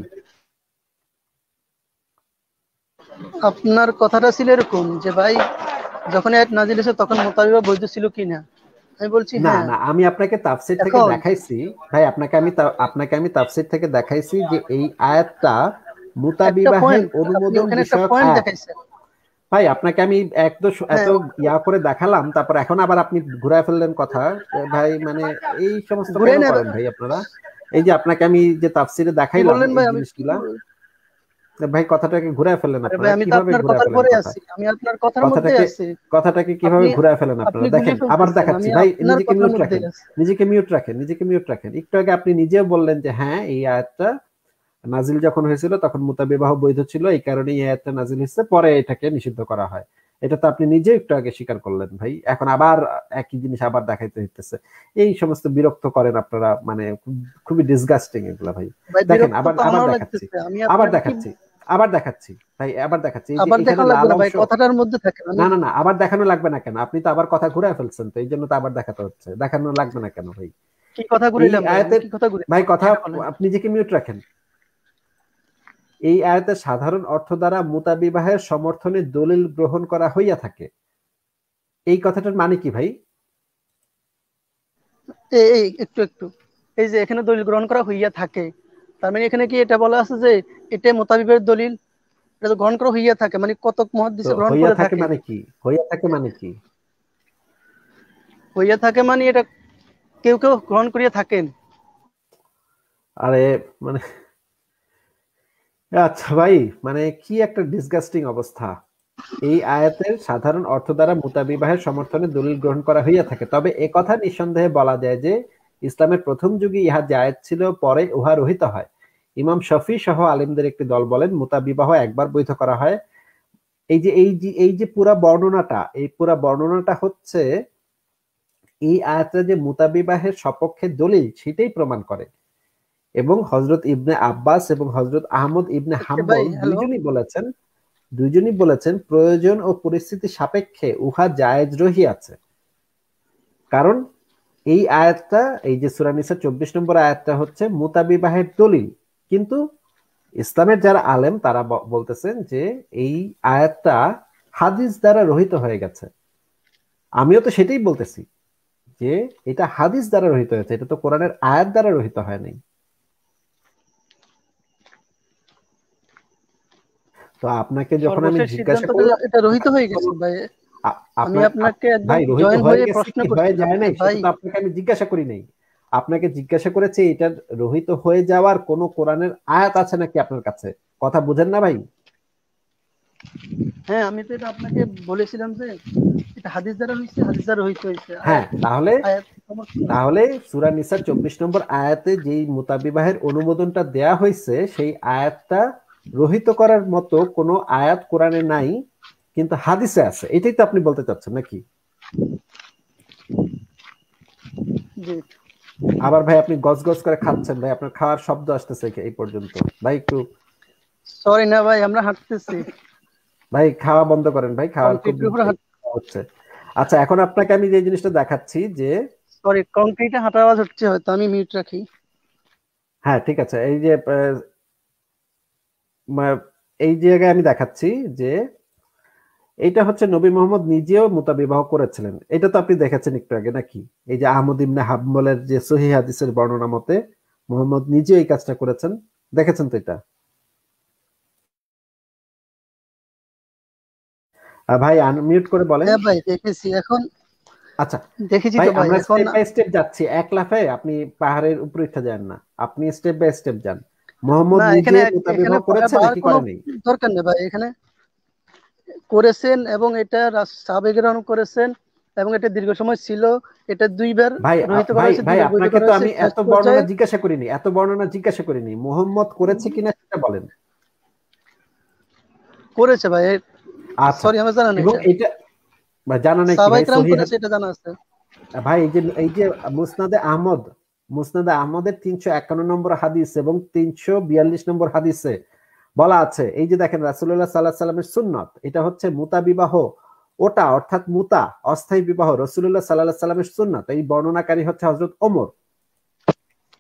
[SPEAKER 2] আপনার কথাটা ছিল এরকম যে ভাই যখন আয়াত নাজিল হয়েছে তখন মুতাবিবাহ বৈধ ছিল কিনা, আমি বলছি
[SPEAKER 1] না
[SPEAKER 2] হ্যাঁ
[SPEAKER 1] না আমি আপনাকে তাফসীর থেকে
[SPEAKER 2] এখন
[SPEAKER 1] দেখাইছি ভাই, আপনাকে আমি তা- আপনাকে আমি তাফসীর থেকে দেখাইছি যে এই আয়াতটা
[SPEAKER 2] একটা
[SPEAKER 1] মুতাবিবাহের
[SPEAKER 2] পয়েন্ট, আপনি
[SPEAKER 1] অনুমোদন
[SPEAKER 2] ওখানে একটা
[SPEAKER 1] বিষয়ক
[SPEAKER 2] পয়েন্ট
[SPEAKER 1] আয়াত।
[SPEAKER 2] দেখাইছেন।
[SPEAKER 1] ভাই আপনাকে আমি এক তো এত
[SPEAKER 2] হ্যাঁ
[SPEAKER 1] ইয়া করে দেখালাম, তারপর এখন আবার আপনি ঘুরায় ফেললেন কথা। ভাই মানে এই সমস্ত
[SPEAKER 2] ঘুরে
[SPEAKER 1] কেন
[SPEAKER 2] নেবে।
[SPEAKER 1] করেন ভাই আপনারা? এই যে আপনাকে আমি যে তাফসীরে
[SPEAKER 2] কি
[SPEAKER 1] দেখাইলাম
[SPEAKER 2] বললেন
[SPEAKER 1] এই
[SPEAKER 2] ভাই? আমি কি
[SPEAKER 1] জিনিসগুলা,
[SPEAKER 2] বল-
[SPEAKER 1] ভাই কথাটাকে ঘুরায় ফেললেন
[SPEAKER 2] আরে ভাই
[SPEAKER 1] আপনারা,
[SPEAKER 2] আমি তো
[SPEAKER 1] কিভাবে
[SPEAKER 2] আপনার
[SPEAKER 1] ঘুরায়
[SPEAKER 2] কথার
[SPEAKER 1] ফেললেন
[SPEAKER 2] পরে
[SPEAKER 1] কথা?
[SPEAKER 2] আছি, আমি আপনার কথার মধ্যে
[SPEAKER 1] কথাটাকে
[SPEAKER 2] আছি।
[SPEAKER 1] কথাটাকে কিভাবে
[SPEAKER 2] আপনি
[SPEAKER 1] ঘুরায় ফেলেন
[SPEAKER 2] আপনি
[SPEAKER 1] আপনারা?
[SPEAKER 2] ঘুরে
[SPEAKER 1] দেখেন আবার
[SPEAKER 2] ফেলতেছেন,
[SPEAKER 1] দেখাচ্ছি
[SPEAKER 2] আমি
[SPEAKER 1] ভাই,
[SPEAKER 2] আপনার
[SPEAKER 1] নিজেকে
[SPEAKER 2] কথার
[SPEAKER 1] মিউট
[SPEAKER 2] মধ্যে
[SPEAKER 1] রাখেন,
[SPEAKER 2] আছি।
[SPEAKER 1] নিজেকে মিউট রাখেন, নিজেকে মিউট রাখেন। একটু আগে আপনি নিজেও বললেন যে হ্যাঁ এই আয়াতটা নাজিল যখন হয়েছিল তখন মুতাবিবাহ বৈধ ছিল, এই কারণে এই আয়াতটা নাজিল হয়েছে, পরে এটাকে নিষিদ্ধ করা হয়। এটা তো আপনি নিজে একটু আগে স্বীকার করলেন ভাই, এখন আবার একই জিনিস আবার দেখাইতে হইতেছে। এই সমস্ত বিরক্ত করেন আপনারা, মানে খুব- খুবই ডিসগাস্টিং এগুলা ভাই।
[SPEAKER 2] ভাই
[SPEAKER 1] দেখেন
[SPEAKER 2] বিরক্ত
[SPEAKER 1] আবার
[SPEAKER 2] তো
[SPEAKER 1] আবার
[SPEAKER 2] আমারও
[SPEAKER 1] দেখাচ্ছি,
[SPEAKER 2] লাগতেছে। আমি
[SPEAKER 1] আবার
[SPEAKER 2] আপনাকে কি
[SPEAKER 1] দেখাচ্ছি, আবার দেখাচ্ছি ভাই, আবার দেখাচ্ছি। এই যে
[SPEAKER 2] আবার
[SPEAKER 1] এখানে
[SPEAKER 2] দেখা লাগবে
[SPEAKER 1] লাল
[SPEAKER 2] না ভাই,
[SPEAKER 1] অংশ,
[SPEAKER 2] কথাটার মধ্যে থাকেন। আমি
[SPEAKER 1] না না না আবার দেখানো লাগবে না কেন? আপনি তো আবার কথা ঘুরায় ফেলছেন, তো এই জন্য তো আবার দেখাতে হচ্ছে। দেখানো লাগবে না কেন ভাই?
[SPEAKER 2] কি কথা
[SPEAKER 1] এই
[SPEAKER 2] ঘুরাইলাম ভাই? আমি
[SPEAKER 1] আয়াতের,
[SPEAKER 2] কি কথা ঘুরাইলাম
[SPEAKER 1] ভাই কথা,
[SPEAKER 2] সেটা বলেন।
[SPEAKER 1] আপনি নিজেকে মিউট রাখেন। এই আয়াতের সাধারণ অর্থ দ্বারা মুতাবিবাহের সমর্থনে দলিল গ্রহণ করা হইয়া থাকে, এই কথাটার মানে কি ভাই?
[SPEAKER 2] এই এই একটু একটু এই যে এখানে দলিল গ্রহণ করা হইয়া থাকে, তার মানে এখানে কি এটা বলা আছে যে এটা মোতাবিবের দলিল, এটা তো গ্রহণ করা হইয়া থাকে, মানে কতক
[SPEAKER 1] তো
[SPEAKER 2] মুহাদ্দিসে গ্রহণ
[SPEAKER 1] হইয়া
[SPEAKER 2] করে
[SPEAKER 1] থাকে
[SPEAKER 2] থাকে।
[SPEAKER 1] মানে কি? হইয়া থাকে মানে কি?
[SPEAKER 2] হইয়া থাকে মানে এটা কেউ কেউ গ্রহণ করিয়া থাকেন।
[SPEAKER 1] আরে মানে আচ্ছা ভাই, মানে কি একটা ডিসগাস্টিং অবস্থা। এই আয়াতের সাধারণ অর্থ দ্বারা মুতাবিবাহের সমর্থনে দলিল গ্রহণ করা হইয়া থাকে, তবে এ কথা নিঃসন্দেহে বলা যায় যে ইসলামের প্রথম যুগে ইহা জায়েজ ছিল, পরে উহা রহিত হয়। ইমাম শফি সহ আলিমদের একটি দল বলেন মুতাবিবাহ একবার বৈধ করা হয়। এই যে এই যে এই যে পুরা বর্ণনাটা, এই পুরা বর্ণনাটা হচ্ছে এই আয়াতটা যে মুতাবিবাহের সপক্ষে দলিল সেটাই প্রমাণ করে। এবং হযরত ইবনে আব্বাস এবং হযরত আহমদ ইবনে
[SPEAKER 2] আচ্ছা ভাই,
[SPEAKER 1] হাম্বল
[SPEAKER 2] হ্যালো।
[SPEAKER 1] দুইজনই বলেছেন দুইজনই বলেছেন প্রয়োজন ও পরিস্থিতি সাপেক্ষে উহা জায়েজ রহিয়াছে। কারণ এই আয়াতটা, এই যে সূরা নিসা চব্বিশ নম্বর আয়াতটা হচ্ছে মুতাবিবাহের দলিল, কিন্তু ইসলামের যারা আলেম তারা ব- বলতেছেন যে এই আয়াতটা হাদিস দ্বারা রহিত হয়ে গেছে। আমিও তো সেটাই বলতেছি যে এটা হাদিস দ্বারা রহিত হয়েছে, এটা তো কোরআনের আয়াত দ্বারা রহিত হয় নাই। তো আপনাকে যখন আমি
[SPEAKER 2] সর্বশেষ
[SPEAKER 1] জিজ্ঞাসা
[SPEAKER 2] সিদ্ধান্ত
[SPEAKER 1] করলাম
[SPEAKER 2] এটা রহিত হয়ে গেছে ভাই।
[SPEAKER 1] আ-
[SPEAKER 2] আমি
[SPEAKER 1] আপনার আপ-
[SPEAKER 2] আপনাকে একদম
[SPEAKER 1] ভাই রহিত
[SPEAKER 2] জয়েন
[SPEAKER 1] হয়ে
[SPEAKER 2] হয়ে
[SPEAKER 1] গেছে
[SPEAKER 2] প্রশ্ন
[SPEAKER 1] কি হয়ে
[SPEAKER 2] করছিলাম
[SPEAKER 1] যায়
[SPEAKER 2] যে
[SPEAKER 1] নাই
[SPEAKER 2] ভাই
[SPEAKER 1] সেটা তো আপনাকে আমি জিজ্ঞাসা করি নাই। আপনাকে জিজ্ঞাসা করেছি এটা রহিত হয়ে যাওয়ার কোন কোরআনের আয়াত আছে নাকি আপনার কাছে? কথা বুঝেন না ভাই?
[SPEAKER 2] হ্যাঁ, আমি তো এটা আপনাকে বলেছিলাম যে এটা হাদিস দ্বারা হয়েছে, হাদিস দ্বারা হইতে হয়েছে।
[SPEAKER 1] হ্যাঁ,
[SPEAKER 2] আয়াত
[SPEAKER 1] তাহলে
[SPEAKER 2] আয়াত সমর্থন আছে।
[SPEAKER 1] তাহলে সূরা নিসার চব্বিশ নম্বর আয়াতে যেই মুতাবিবাহের অনুমোদনটা দেয়া হয়েছে সেই আয়াতটা রহিত করার মতো কোনো আয়াত কোরআনে নাই, কিন্তু হাদিসে আছে, এটাই তো আপনি বলতে চাচ্ছেন নাকি?
[SPEAKER 2] জি
[SPEAKER 1] আবার ভাই আপনি গজ গজ করে খাচ্ছেন ভাই, আপনার খাওয়ার শব্দ আসতেছে এই পর্যন্ত। ভাই একটু,
[SPEAKER 2] সরি না ভাই, আমরা হাঁটতেছি
[SPEAKER 1] ভাই খাওয়া বন্ধ করেন ভাই, খাওয়ার খুব
[SPEAKER 2] কংক্রিটের উপরে হাঁট
[SPEAKER 1] হচ্ছে। আচ্ছা এখন আপনাকে আমি যে জিনিসটা দেখাচ্ছি যে,
[SPEAKER 2] সরি কংক্রিটে হাঁটার আওয়াজ হচ্ছে, হয়তো আমি মিউট রাখি।
[SPEAKER 1] হ্যাঁ ঠিক আছে, এই যে আহ, মা- এই জায়গায় আমি দেখাচ্ছি যে এইটা হচ্ছে নবী মোহাম্মদ নিজেও মুতাবিবাহ করেছিলেন, এটা তো আপনি দেখেছেন একটু আগে নাকি? এই যে আহমদ ইবনে হাম্বলের যে সহিহ হাদিসের বর্ণনা মতে মোহাম্মদ নিজেও এই কাজটা করেছেন, দেখেছেন তো এটা? আহ, ভাই আনমিউট করে বলেন।
[SPEAKER 2] হ্যাঁ ভাই দেখেছি, এখন
[SPEAKER 1] আচ্ছা
[SPEAKER 2] দেখেছি
[SPEAKER 1] ভাই
[SPEAKER 2] তো ভাই।
[SPEAKER 1] আমরা
[SPEAKER 2] এখন
[SPEAKER 1] স্টেপ বাই স্টেপ যাচ্ছি, এক লাফে আপনি পাহাড়ের উপরে উঠে যান না, আপনি স্টেপ বাই স্টেপ যান। মোহাম্মদ
[SPEAKER 2] না,
[SPEAKER 1] নিজে
[SPEAKER 2] এখানে এখানে
[SPEAKER 1] মুতাবিবাহ
[SPEAKER 2] পাহাড়
[SPEAKER 1] করেছে
[SPEAKER 2] পাহাড়
[SPEAKER 1] নাকি
[SPEAKER 2] কোনো
[SPEAKER 1] করেনি?
[SPEAKER 2] দরকার নেই ভাই। এখানে করেছেন এবং এটা সাহাবায়ে করেছেন এবং এটা দীর্ঘ সময় ছিল। এটা দুইবার
[SPEAKER 1] ভাই আ-
[SPEAKER 2] রহিত করা
[SPEAKER 1] ভাই
[SPEAKER 2] হয়েছে,
[SPEAKER 1] ভাই
[SPEAKER 2] দুইবার বৈধ
[SPEAKER 1] আপনাকে
[SPEAKER 2] করা
[SPEAKER 1] তো
[SPEAKER 2] হয়েছে।
[SPEAKER 1] আমি
[SPEAKER 2] শেষ
[SPEAKER 1] এত বর্ণনা
[SPEAKER 2] পর্যায়ে
[SPEAKER 1] জিজ্ঞাসা করিনি, এত বর্ণনা জিজ্ঞাসা করিনি, মোহাম্মদ করেছে কিনা সেটা বলেন।
[SPEAKER 2] করেছে ভাই।
[SPEAKER 1] আচ্ছা,
[SPEAKER 2] সরি, আমার জানা নেই
[SPEAKER 1] এবং
[SPEAKER 2] এটা।
[SPEAKER 1] এটা বা জানা নাই কি ভাই
[SPEAKER 2] সাহাবায়ে কেরাম
[SPEAKER 1] সহিহ
[SPEAKER 2] করেছে
[SPEAKER 1] হাদিস?
[SPEAKER 2] এটা জানা আছে।
[SPEAKER 1] ভাই এই যে এই যে মুসনাদে আহমদ, মুসনাদে আহমদের তিনশো একান্ন নম্বর হাদিস এবং তিনশো বিয়াল্লিশ নম্বর হাদিসে বলা আছে, এই যে দেখেন রাসূলুল্লাহ সাল্লাল্লাহু আলাইহি সাল্লামের সুন্নাত, এটা হচ্ছে মুতা বিবাহ, ওটা অর্থাৎ মুতা অস্থায়ী বিবাহ রাসূলুল্লাহ সাল্লাল্লাহু আলাইহি সাল্লামের সুন্নাত, এই বর্ণনাকারী হচ্ছে হযরত ওমর।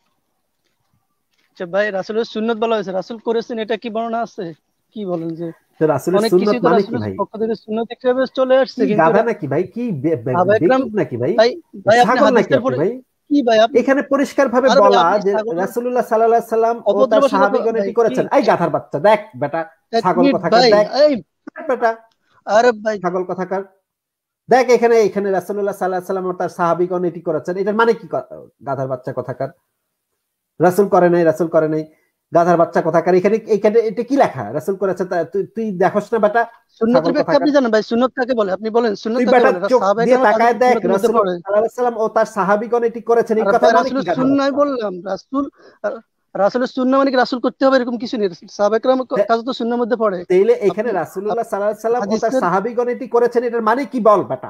[SPEAKER 2] আচ্ছা ভাই, রাসূলের সুন্নাত বলা হয়েছে, রাসূল করেছেন, এটা কি বর্ণনা আছে? কি বলেন যে
[SPEAKER 1] তো রাসূলের সুন্নাত মানে কি ভাই?
[SPEAKER 2] পক্ষ থেকে সুন্নাত হিসেবে চলে আসছে,
[SPEAKER 1] কিন্তু গাধা নাকি ভাই? কি বেকুব নাকি ভাই?
[SPEAKER 2] ভাই আপনি
[SPEAKER 1] ছাগল নাকি
[SPEAKER 2] হাদিসের
[SPEAKER 1] আপনি ভাই?
[SPEAKER 2] কি ভাই আপনি
[SPEAKER 1] এখানে পরিষ্কার ভাবে বলা যে রাসূলুল্লাহ সাল্লাল্লাহু আলাইহি সাল্লাম ও তার সাহাবীগণ এটি করেছেন। এই গাধার বাচ্চা দেখ বেটা, ছাগল কথাকার দেখ বেটা,
[SPEAKER 2] আরে ভাই
[SPEAKER 1] ছাগল কথাকার দেখ, এখানে এখানে রাসূলুল্লাহ সাল্লাল্লাহু আলাইহি সাল্লাম ও তার সাহাবীগণ এটি করেছেন, এটার মানে কি? গাধার বাচ্চা কথাকার, রাসূল করে নাই, রাসূল করে নাই, গাধার বাচ্চা কথাকার। এখানে এখানে এটা কি লেখা? রাসূল করেছে, তুই তুই দেখোস না বেটা?
[SPEAKER 2] সুন্নতের ব্যাখ্যা আপনি জানেন ভাই? সুন্নাত কাকে বলে আপনি বলেন? সুন্নাত কাকে বলে?
[SPEAKER 1] সাহাবায়ে কেরাম তাকায় দেখ, রাসূলুল্লাহ সাল্লাল্লাহু আলাইহি সাল্লাম ও তার সাহাবীগণ এটি করেছেন, এই কথা মানে কি?
[SPEAKER 2] রাসূলের সুন্নাহ বললাম, রাসূল রাসূলের সুন্নাহ মানে কি রাসূল করতে হবে এরকম কিছু নেই। সাহাবায়ে কেরাম কাজ তো সুন্নাহর মধ্যে পড়ে।
[SPEAKER 1] তাইলে এখানে রাসূলুল্লাহ সাল্লাল্লাহু আলাইহি সাল্লাম ও তার সাহাবীগণ এটি করেছেন, এটার মানে কি বল বেটা?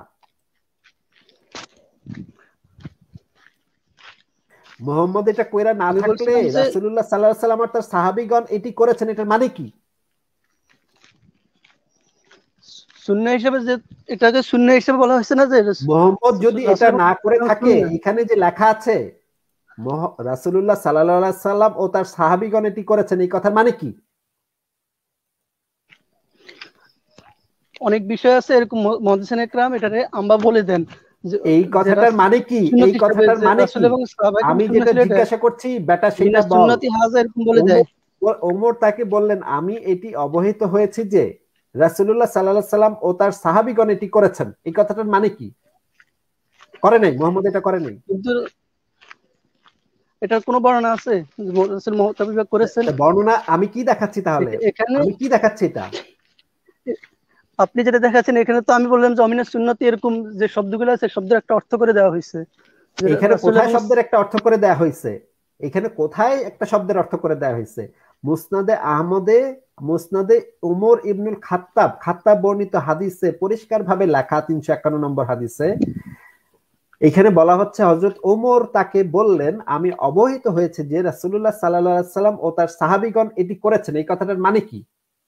[SPEAKER 1] মুহাম্মদ এটা কইরা না থাকলে রাসূলুল্লাহ সাল্লাল্লাহু আলাইহি সাল্লাম আর তার সাহাবীগণ এটি করেছেন, এটার মানে কি?
[SPEAKER 2] সুন্নাহ হিসেবে যে এটাকে সুন্নাহ হিসেবে বলা হয়েছে না, যে
[SPEAKER 1] মুহাম্মদ যদি এটা না করে থাকে, এখানে যে লেখা আছে রাসূলুল্লাহ সাল্লাল্লাহু আলাইহি সাল্লাম ও তার সাহাবীগণ এটি করেছেন, এই কথার মানে কি?
[SPEAKER 2] অনেক বিষয় আছে এরকম, মুহাদ্দিসিন একরাম এটারে আমরা বলে দেন।
[SPEAKER 1] এই কথাটার মানে কি? এই কথাটার মানে কি? আমি যেটা জিজ্ঞাসা করছি বেটা সেটা বল।
[SPEAKER 2] সুন্নতি হাজা এরকম বলে দেয়।
[SPEAKER 1] ওমর তাকে বললেন, আমি এটি অবহিত হয়েছি যে রাসূলুল্লাহ সাল্লাল্লাহু আলাইহি সাল্লাম ও তার সাহাবীগণ এটি করেছেন, এই কথাটার মানে কি? করে নাই, মুহাম্মদ এটা করে নাই।
[SPEAKER 2] কিন্তু এটার কোনো বর্ণনা আছে রাসূল মুতাবিবা করেছেন?
[SPEAKER 1] বর্ণনা আমি কি দেখাচ্ছি তাহলে? আমি কি দেখাচ্ছি এটা?
[SPEAKER 2] আপনি যেটা দেখাচ্ছেন এখানে তো আমি বললাম যে অমিনাস সুন্নতি এরকম যে শব্দগুলো আছে শব্দের একটা অর্থ করে দেওয়া হয়েছে।
[SPEAKER 1] এখানে কোথায় শব্দের একটা অর্থ করে দেওয়া হয়েছে? এখানে কোথায় একটা শব্দের অর্থ করে দেওয়া হয়েছে? মুসনাদে আহমদে, মুসনাদে উমর ইবনুল খাত্তাব খাত্তাব বর্ণিত হাদিসে পরিষ্কার ভাবে লেখা, তিনশো একান্ন নম্বর হাদিসে এখানে বলা হচ্ছে হযরত ওমর তাকে বললেন, আমি অবহিত হয়েছে যে রাসূলুল্লাহ সাল্লাল্লাহু আলাইহি সাল্লাম ও তার সাহাবীগণ এটি করেছেন, এই কথাটার মানে কি?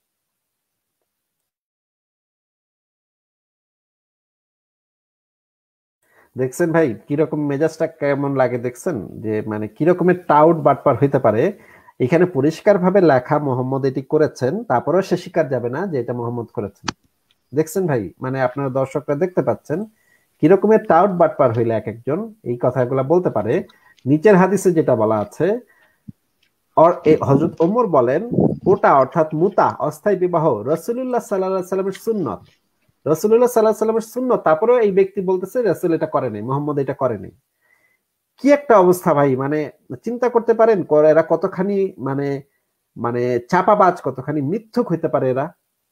[SPEAKER 1] দেখছেন ভাই কিরকম মেজাজটা কেমন লাগে? দেখছেন যে মানে কিরকমের টাউট বাটপার হইতে পারে। এখানে পরিষ্কার ভাবে লেখা মোহাম্মদ এটি করেছেন, তারপরেও সে স্বীকার যাবে না যে এটা মোহাম্মদ করেছেন। দেখছেন ভাই, মানে আপনারা দর্শকরা দেখতে পাচ্ছেন কিরকমের টাউট বাটপার হইলে এক একজন এই কথাগুলো বলতে পারে। নিচের হাদিসে যেটা বলা আছে, হযরত ওমর বলেন, ওটা অর্থাৎ মুতা অস্থায়ী বিবাহ রাসূলুল্লাহ সাল্লাল্লাহু আলাইহি সাল্লামের সুন্নাত, রাসূলুল্লাহ সাল্লাল্লাহু আলাইহি সাল্লামের সুন্নাত। তারপরেও এই ব্যক্তি বলতেছে রাসূল এটা করে নাই, মুহাম্মদ এটা করে নাই। কি একটা অবস্থা ভাই! মানে চিন্তা করতে পারেন এরা কতখানি মানে মানে চাপাবাজ, কতখানি মিথ্যুক হইতে পারে এরা।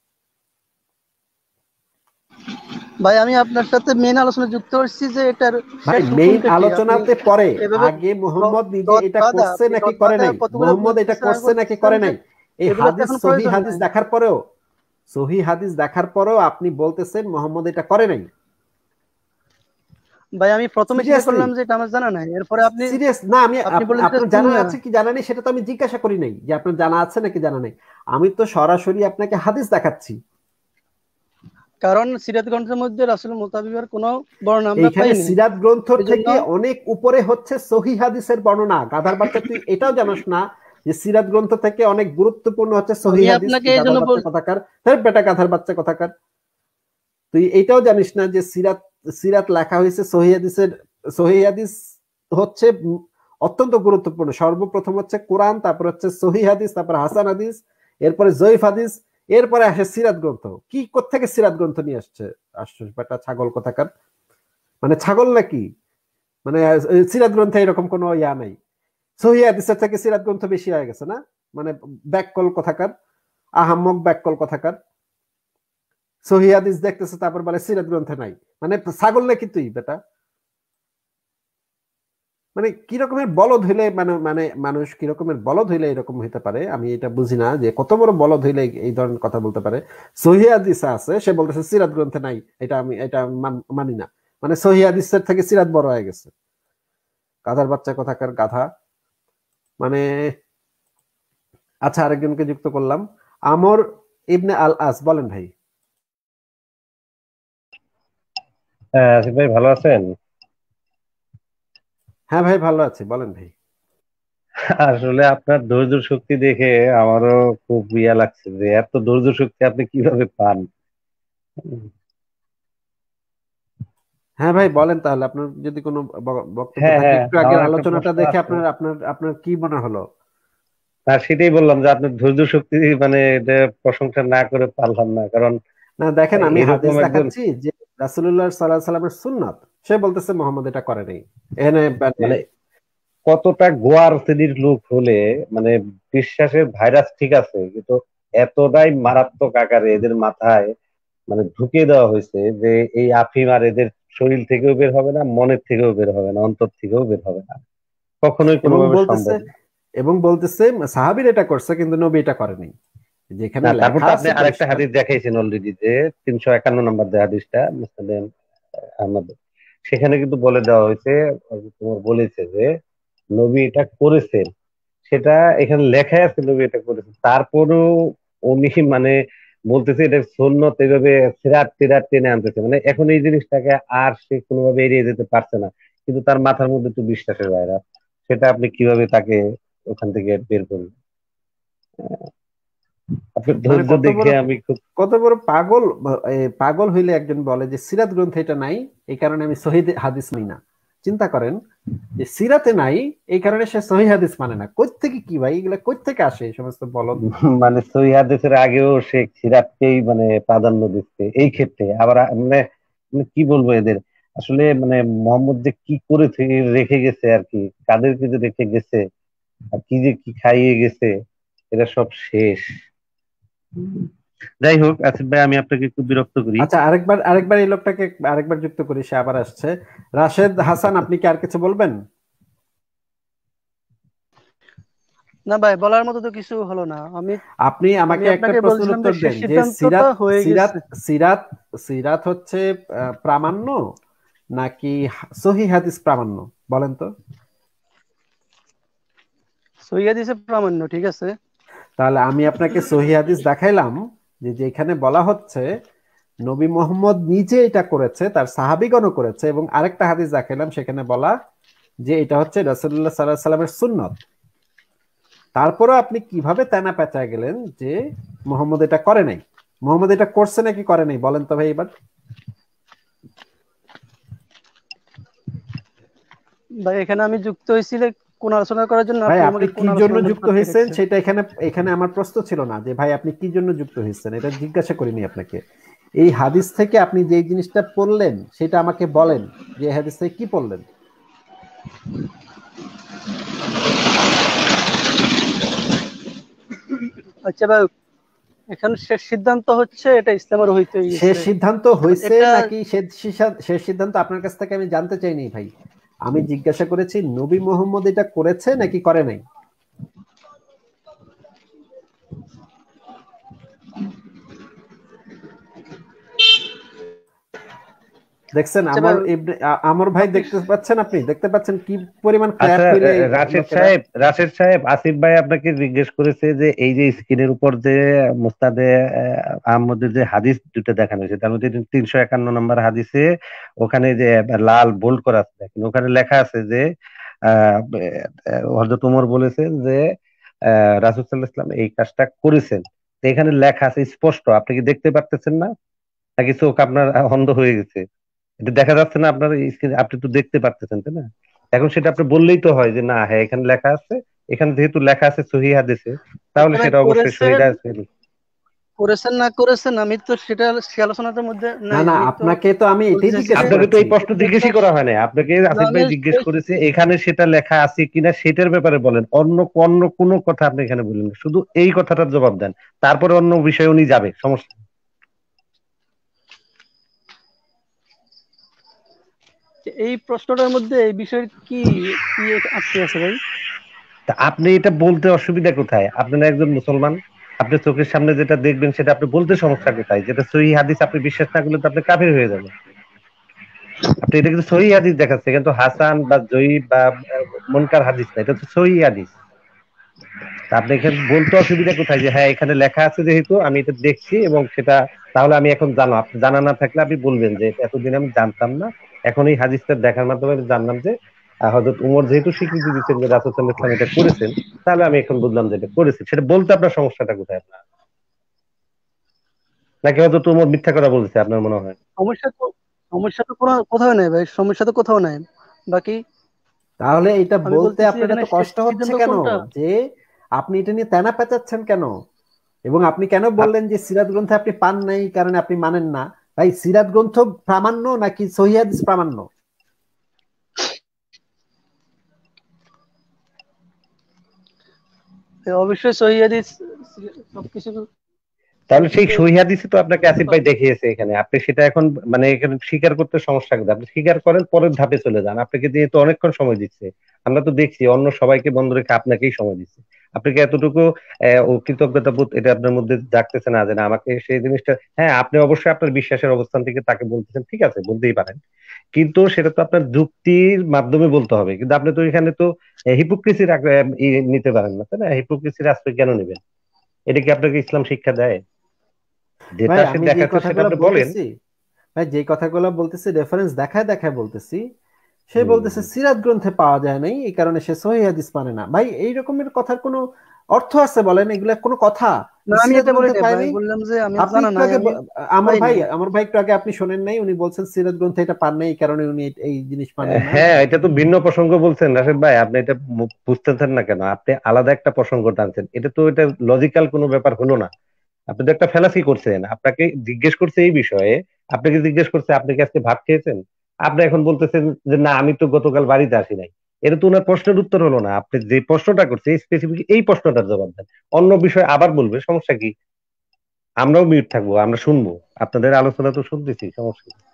[SPEAKER 2] ভাই আমি আপনার সাথে মেইন আলোচনা যুক্ত করছি যে এটার
[SPEAKER 1] ভাই মেইন আলোচনাতে পরে আগে মুহাম্মদ নিজে এটা করছে নাকি করে নাই, মুহাম্মদ এটা করছে নাকি করে নাই, এই হাদিস সহিহ হাদিস দেখার পরেও, সহিহ হাদিস দেখার পরেও আপনি বলতেছেন মুহাম্মদ এটা করে নাই।
[SPEAKER 2] ভাই আমি প্রথমে স্বীকার করলাম যে এটা আমার জানা নাই, এরপরে আপনি
[SPEAKER 1] সিরিয়াস না, আমি আপনার জানা আছে কি জানা নেই সেটা তো আমি জিজ্ঞাসা করি নাই যে আপনার জানা আছে নাকি জানা নেই। আমি তো সরাসরি আপনাকে হাদিস দেখাচ্ছি,
[SPEAKER 2] কারণ সিরাত গ্রন্থের মধ্যে রাসূল মুতাবিবার কোনো বর্ণনা আমরা পাইনি।
[SPEAKER 1] এখানে সিরাত গ্রন্থ থেকে অনেক উপরে হচ্ছে সহিহ হাদিসের বর্ণনা। গাধার বাচ্চা তুই এটাও জানোস না যে সিরাত গ্রন্থ থেকে অনেক গুরুত্বপূর্ণ হচ্ছে সহিহ হাদিস? কথাকার তার বেটা গাধার বাচ্চা কথাকার, তুই এটাও জানিস না যে সিরাত সিরাত লেখা হয়েছে সহিহ হাদিসের? সহিহ হাদিস হচ্ছে অত্যন্ত গুরুত্বপূর্ণ। সর্বপ্রথম হচ্ছে কোরআন, তারপর হচ্ছে সহিহ হাদিস, তারপর হাসান হাদিস, এরপরে জয়ীফ হাদিস, এরপরে আসে সিরাত গ্রন্থ। কি কোত্থেকে সিরাত গ্রন্থ নিয়ে আসছে? আশ্চর্য বেটা, ছাগল কথাকার, মানে ছাগল নাকি? মানে সিরাত গ্রন্থে এরকম কোনো ইয়া নাই। সহিহ হাদিসের থেকে সিরাত গ্রন্থ বেশি হয়ে গেছে না? মানে ব্যাককল কথাকার, আহাম্মক ব্যাককল কথাকার। সহিহ হাদিস দেখতেছে তারপর বলে সিরাত গ্রন্থে নাই, মানে ছাগল নাকি তুই বেটা? মানে কি রকমের বলদ হইলে মানে মানে মানুষ কি রকমের বলদ হইলে এরকম হইতে পারে, আমি এটা বুঝি না যে কত বড় বলদ হইলে এই ধরনের কথা বলতে পারে। সহিহ হাদিস আছে, সে বলতেছে সিরাত গ্রন্থে নাই, এটা আমি এটা মানি না। মানে সহিহ হাদিসের থেকে সিরাত বড় হয়ে গেছে। গাধার বাচ্চা কথাকার গাধা। মানে আচ্ছা, আরেকজনকে যুক্ত করলাম, আমর ইবনে আল আস, বলেন ভাই।
[SPEAKER 4] হ্যাঁ আসিফ ভাই ভালো আছেন?
[SPEAKER 1] হ্যাঁ ভাই ভালো আছি, বলেন ভাই।
[SPEAKER 4] আসলে আপনার ধৈর্য শক্তি দেখে আমারও খুব ইয়া লাগছে যে এত ধৈর্য শক্তি আপনি কিভাবে পান।
[SPEAKER 1] হ্যাঁ ভাই বলেন, তাহলে আপনার যদি কোনো ব- বক্তব্য
[SPEAKER 4] হ্যাঁ
[SPEAKER 1] থাকে
[SPEAKER 4] হ্যাঁ,
[SPEAKER 1] একটু
[SPEAKER 4] আমার
[SPEAKER 1] আগের
[SPEAKER 4] একটা
[SPEAKER 1] আলোচনাটা
[SPEAKER 4] প্রশ্ন
[SPEAKER 1] দেখে
[SPEAKER 4] আছে।
[SPEAKER 1] আপনার আপনার আপনার কি মনে হলো?
[SPEAKER 4] আর সেটাই বললাম যে আপনার ধৈর্য শক্তি মানে এটা প্রশংসা না করে পারলাম না, কারণ
[SPEAKER 1] না দেখেন, আমি
[SPEAKER 4] এরকম
[SPEAKER 1] হাদিস
[SPEAKER 4] একজন
[SPEAKER 1] দেখাচ্ছি যে রাসূলুল্লাহ সাল্লাল্লাহু আলাইহি সাল্লামের সুন্নাত, সে বলতেছে মোহাম্মদ এটা করে নাই। এখানে মানে
[SPEAKER 4] মানে কতটা গোয়ার শ্রেণীর লোক হলে মানে বিশ্বাসের ভাইরাস ঠিক আছে, কিন্তু এতটাই মারাত্মক আকারে এদের মাথায় মানে ঢুকিয়ে দেওয়া হয়েছে যে এই আফিম আর এদের শরীর থেকেও বের হবে না, মনের থেকেও বের হবে না, অন্তর থেকেও বের হবে না, কখনোই
[SPEAKER 1] এবং
[SPEAKER 4] কোনোভাবে
[SPEAKER 1] বলতেছে
[SPEAKER 4] সম্ভব না।
[SPEAKER 1] এবং বলতেছে সাহাবীর এটা করছে কিন্তু নবী এটা করেনি, যেখানে
[SPEAKER 4] না, তারপর
[SPEAKER 1] লেখা
[SPEAKER 4] তো আপনি
[SPEAKER 1] আছে
[SPEAKER 4] আরেকটা
[SPEAKER 1] পরিষ্কার।
[SPEAKER 4] হাদিস দেখাইছেন অলরেডি, যে তিনশো একান্ন নম্বর যে হাদিসটা মুসনাদে আহমদ, সেখানে কিন্তু বলে দেওয়া হয়েছে, তোমার বলেছে যে নবী এটা করেছেন, সেটা এখানে লেখাই আছে নবী এটা করেছেন, তারপরেও উনি মানে বলতেছে এটা সুন্নত, এইভাবে সিরাত টিরাত টেনে আনতেছে, মানে এখন এই জিনিসটাকে আর সে কোনোভাবে এড়িয়ে যেতে পারছে না, কিন্তু তার মাথার মধ্যে তো বিশ্বাসের ভাইরাস, সেটা আপনি কিভাবে তাকে ওখান থেকে বের করবেন? আপনার
[SPEAKER 1] মানে
[SPEAKER 4] ধৈর্য
[SPEAKER 1] কত
[SPEAKER 4] দেখে
[SPEAKER 1] বড়
[SPEAKER 4] আমি খুব
[SPEAKER 1] কত বড় পাগল! এ, পাগল হইলে একজন বলে যে সিরাত গ্রন্থে এটা নাই, এই কারণে আমি সহিহ হাদিস মানি না। চিন্তা করেন, যে সিরাতে নাই এই কারণে সে সহিহ হাদিস মানে না। কোত্থেকে কি ভাই, এগুলা কোত্থেকে আসে এই সমস্ত বলদ?
[SPEAKER 4] মানে সহিহ হাদিসের আগেও সে সিরাতকেই মানে প্রাধান্য দিচ্ছে এই ক্ষেত্রে, আবার আ- মানে মানে কি বলবো এদের, আসলে মানে মোহাম্মদ যে কি করে থেকে- রেখে গেছে আর কি, কাদেরকে যে রেখে গেছে আর কি যে কি খাইয়ে গেছে, এটা সব শেষ। যাই হোক আসিফ ভাই, আমি আপনাকে একটু বিরক্ত করি।
[SPEAKER 1] আচ্ছা, আরেকবার আরেকবার এই লোকটাকে আরেকবার যুক্ত করি, সে আবার আসছে। রাশেদ হাসান, আপনি কি আর কিছু বলবেন?
[SPEAKER 2] না ভাই, বলার মতো তো কিছু হলো না। আমি
[SPEAKER 1] আপনি
[SPEAKER 2] আমি
[SPEAKER 1] আমাকে একটা
[SPEAKER 2] আপনাকে
[SPEAKER 1] প্রশ্নের
[SPEAKER 2] বলছিলাম যে
[SPEAKER 1] উত্তর
[SPEAKER 2] শেষ
[SPEAKER 1] দেন যে
[SPEAKER 2] সিদ্ধান্তটা
[SPEAKER 1] সিরাত
[SPEAKER 2] হয়ে
[SPEAKER 1] সিরাত
[SPEAKER 2] গেছে।
[SPEAKER 1] সিরাত সিরাত হচ্ছে আহ, প্রামাণ্য নাকি হা- সহিহ হাদিস প্রামাণ্য, বলেন তো?
[SPEAKER 2] সহিহ হাদিসে প্রামাণ্য, ঠিক আছে।
[SPEAKER 1] তাহলে আমি আপনাকে সহিহ হাদিস দেখাইলাম, যে যেখানে বলা হচ্ছে নবী মোহাম্মদ নিজে এটা করেছে, তার সাহাবীগণও করেছে, এবং আরেকটা হাদিস দেখাইলাম সেখানে বলা যে এটা হচ্ছে রাসূলুল্লাহ সাল্লাল্লাহু আলাইহি সাল্লামের সুন্নত। তারপরেও আপনি কিভাবে তেনা পেঁচায় গেলেন যে মোহাম্মদ এটা করে নাই? মোহাম্মদ এটা করছে নাকি করে নাই, বলেন তো ভাই এবার।
[SPEAKER 2] ভাই এখানে আমি যুক্ত হয়েছিলে কোন আলোচনা করার জন্য,
[SPEAKER 1] ভাই
[SPEAKER 2] আপনি
[SPEAKER 1] আপনি
[SPEAKER 2] আমাকে কোন
[SPEAKER 1] কি জন্য
[SPEAKER 2] আলোচনার মধ্যে
[SPEAKER 1] যুক্ত
[SPEAKER 2] আটকে
[SPEAKER 1] হয়েছেন
[SPEAKER 2] রাখছেন।
[SPEAKER 1] সেটা এখানে এখানে আমার প্রশ্ন ছিল না, যে ভাই আপনি কি জন্য যুক্ত হয়েছেন, এটা জিজ্ঞাসা করিনি আপনাকে। এই হাদিস থেকে আপনি যে জিনিসটা পড়লেন সেটা আমাকে বলেন, যে এই হাদিস থেকে কি পড়লেন।
[SPEAKER 2] আচ্ছা ভাই, এখানে শেষ সিদ্ধান্ত হচ্ছে এটা ইসলামের হইতে
[SPEAKER 1] শেষ
[SPEAKER 2] গেছে।
[SPEAKER 1] সিদ্ধান্ত
[SPEAKER 2] এখন
[SPEAKER 1] হয়েছে
[SPEAKER 2] এটা
[SPEAKER 1] নাকি শেষ সিসা- শেষ সিদ্ধান্ত আপনার কাছ থেকে আমি জানতে চাইনি ভাই। আমি জিজ্ঞাসা করেছি নবী মোহাম্মদ এটা করেছে নাকি করে নাই। দেখছেন
[SPEAKER 2] আচ্ছা
[SPEAKER 1] আমার
[SPEAKER 2] ভাই,
[SPEAKER 1] ইবনে- আ- আমর ভাই,
[SPEAKER 2] আপনি
[SPEAKER 1] দেখতে পাচ্ছেন, আপনি দেখতে পাচ্ছেন কি পরিমাণ ক্ল্যাপ
[SPEAKER 4] আচ্ছা,
[SPEAKER 1] করে এই
[SPEAKER 4] রা- রাশেদ
[SPEAKER 1] লোকেরা।
[SPEAKER 4] সাহেব, রাশেদ সাহেব, আসিফ ভাই আপনাকে জিজ্ঞেস করেছে যে এই যে স্ক্রিনের উপর যে মুস্তাদে আহ, আহমদের যে হাদিস দুটো দেখানো হয়েছে, তার মধ্যে তিনশো একান্ন নম্বর হাদিসে ওখানে যে লাল বোল্ড করা আছে, দেখেন ওখানে লেখা আছে যে আহ আহ, হযরত ওমর বলেছেন যে আহ রাসূল সাল্লাল্লাহু আলাইহি ওয়াসাল্লাম এই কাজটা করেছেন। তো এখানে লেখা আছে স্পষ্ট, আপনি কি দেখতে পারতেছেন না, নাকি চোখ আপনার অন্ধ হয়ে গেছে? এটা দেখা যাচ্ছে না আপনার স্ক্রিন, আপনি তো দেখতে পারতেছেন তাই না? এখন সেটা আপনি বললেই তো হয় যে না, হ্যাঁ এখানে লেখা আছে, এখানে যেহেতু লেখা আছে সহিহ হাদিসে, তাহলে
[SPEAKER 2] আচ্ছা ভাই,
[SPEAKER 4] সেটা অবশ্যই সহিহ
[SPEAKER 2] করেছেন
[SPEAKER 4] হাদিসে।
[SPEAKER 2] করেছেন না করেছেন আমি তো সেটা সে আলোচনাটার মধ্যে
[SPEAKER 1] না
[SPEAKER 2] নাই।
[SPEAKER 1] না,
[SPEAKER 2] আমি তো
[SPEAKER 1] আপনাকে তো আমি
[SPEAKER 2] বলতে
[SPEAKER 1] এটাই
[SPEAKER 2] চাইছি
[SPEAKER 1] জিজ্ঞাসা
[SPEAKER 2] যে
[SPEAKER 4] আপনাকে তো
[SPEAKER 1] করেছি।
[SPEAKER 4] এই প্রশ্ন
[SPEAKER 2] যেটা
[SPEAKER 4] জিজ্ঞেসই করা হয় না, আপনাকে
[SPEAKER 2] না,
[SPEAKER 4] আসিফ
[SPEAKER 2] আমি
[SPEAKER 4] ভাই জিজ্ঞেস
[SPEAKER 2] শেষ-
[SPEAKER 4] করেছে এখানে সেটা লেখা আছে কিনা, সেটার ব্যাপারে বলেন, অন্য অন্য কোনো কথা আপনি এখানে বললেন না। শুধু এই কথাটার জবাব দেন, তারপরে অন্য বিষয়ে উনি যাবে, সমস্যা নেই।
[SPEAKER 2] এই প্রশ্নটার মধ্যে এই বিষয়ের কি কি আটকে আছে ভাই?
[SPEAKER 4] তা আপনি এটা বলতে অসুবিধা কোথায়? আপনারা একজন মুসলমান, আপনি চোখের সামনে যেটা দেখবেন সেটা আপনি বলতে সমস্যা কোথায়? যেটা সহিহ হাদিস আপনি বিশ্বাস না করলে তো আপনি কাফির হয়ে যাবেন। আপনি এটা কিন্তু সহিহ হাদিস দেখাচ্ছে, কিন্তু হাসান বা জয়ীফ বা আহ, মুনকার হাদিস না, এটা তো সহিহ হাদিস। তা আপনি এখানে বলতে অসুবিধা কোথায় যে হ্যাঁ এখানে লেখা আছে যেহেতু আমি এটা দেখছি এবং সেটা, তাহলে আমি এখন জানো, আপনি জানা না থাকলে আপনি বলবেন যে এতদিন আমি জানতাম না, এখন এই হাদিসটা দেখার মাধ্যমে আমি জানলাম যে হযরত উমর যেহেতু স্বীকৃতি দিচ্ছেন যে রাসূল সাল্লাল্লাহু আলাইহি ওয়াসাল্লাম এটা করেছেন, তাহলে আমি এখন বুঝলাম যে এটা করেছেন। সেটা বলতে আপনার সমস্যাটা কোথায় আপনার? নাকি হযরত উমর মিথ্যা কথা বলছে আপনার মনে হয়?
[SPEAKER 2] সমস্যা তো সমস্যা তো কোনো কোথাও নাই ভাই, সমস্যা তো কোথাও নাই। বাকি
[SPEAKER 1] তাহলে এটা বলতে আপনার এত কষ্ট হচ্ছে কেন, যে আপনি এটা নিয়ে তেনা পেঁচাচ্ছেন কেন? এবং আপনি কেন বললেন যে সিরাত গ্রন্থে আপনি পান নাই কারণে আপনি মানেন না? ভাই সিরাত গ্রন্থ প্রামাণ্য নাকি সহিহ হাদিস প্রামাণ্য?
[SPEAKER 2] অবশ্যই সহিহ হাদিস সবকিছু।
[SPEAKER 4] তাহলে সেই সহিহ হাদিসে তো আপনাকে আসিফ ভাই দেখিয়েছে এখানে, আপনি সেটা এখন মানে এখানে স্বীকার করতে সমস্যা কোথায়? আপনি স্বীকার করেন, পরের ধাপে চলে যান। আপনাকে দিয়ে তো অনেকক্ষণ সময় দিচ্ছে, আমরা তো দেখছি অন্য সবাইকে বন্ধ রেখে আপনাকেই সময় দিচ্ছে। আপনি কি এতটুকু কৃতজ্ঞতা বোধ এটা আপনার মধ্যে জাগতেছে না যে না আমাকে সেই জিনিসটা, হ্যাঁ আপনি অবশ্যই আপনার বিশ্বাসের অবস্থান থেকে তাকে বলতেছেন, ঠিক আছে বলতেই পারেন, কিন্তু সেটা তো আপনার যুক্তির মাধ্যমে বলতে হবে। কিন্তু আপনি তো এখানে তো হিপোক্রেসির নিতে পারেন না, তাই না? হিপোক্রেসির আশ্রয় কেন নেবেন? এটা কি আপনাকে ইসলাম শিক্ষা দেয়?
[SPEAKER 1] ভাই আমি যে কথাগুলো বলতেছি, ভাই যে কথাগুলো বলতেছি রেফারেন্স দেখায় দেখায় বলতেছি, সে বলতেছে সিরাত গ্রন্থে পাওয়া যায় নাই এই কারণে সে সহিহ হাদিস মানে না। ভাই এই রকমের কথার কোনো অর্থ আছে বলেন? এগুলা কোনো কথা?
[SPEAKER 2] না আমি এটা বলি না ভাই, বললাম যে আমি জানা না।
[SPEAKER 1] আমার ভাই আমার ভাই একটু আগে আপনি শুনেন নাই, উনি বলছেন সিরাত গ্রন্থে এটা পান নাই এই কারণে উনি এই জিনিস মানেন না।
[SPEAKER 4] হ্যাঁ এটা তো ভিন্ন প্রসঙ্গ বলছেন রাশেদ ভাই, আপনি এটা বুঝতেছেন না কেন? আপনি আলাদা একটা প্রসঙ্গ টানছেন, এটা তো এটা লজিক্যাল কোনো ব্যাপার হলো না। আপনি তো একটা ফেলাসি করছেন, আপনাকে জিজ্ঞেস করছে এই বিষয়ে, আপনাকে জিজ্ঞেস করছে আপনি কি আজকে ভাত খেয়েছেন, আপনি এখন বলতেছেন যে না আমি তো গতকাল বাড়িতে আসি নাই। এটা তো ওনার প্রশ্নের উত্তর হলো না। আপনি যে প্রশ্নটা করছে স্পেসিফিক এই প্রশ্নটার জবাব দেন, অন্য বিষয় আবার বলবে, সমস্যা কি? আমরাও মিউট থাকবো, আমরা শুনবো, আপনাদের আলোচনা তো শুনতেছি, সমস্যা কি?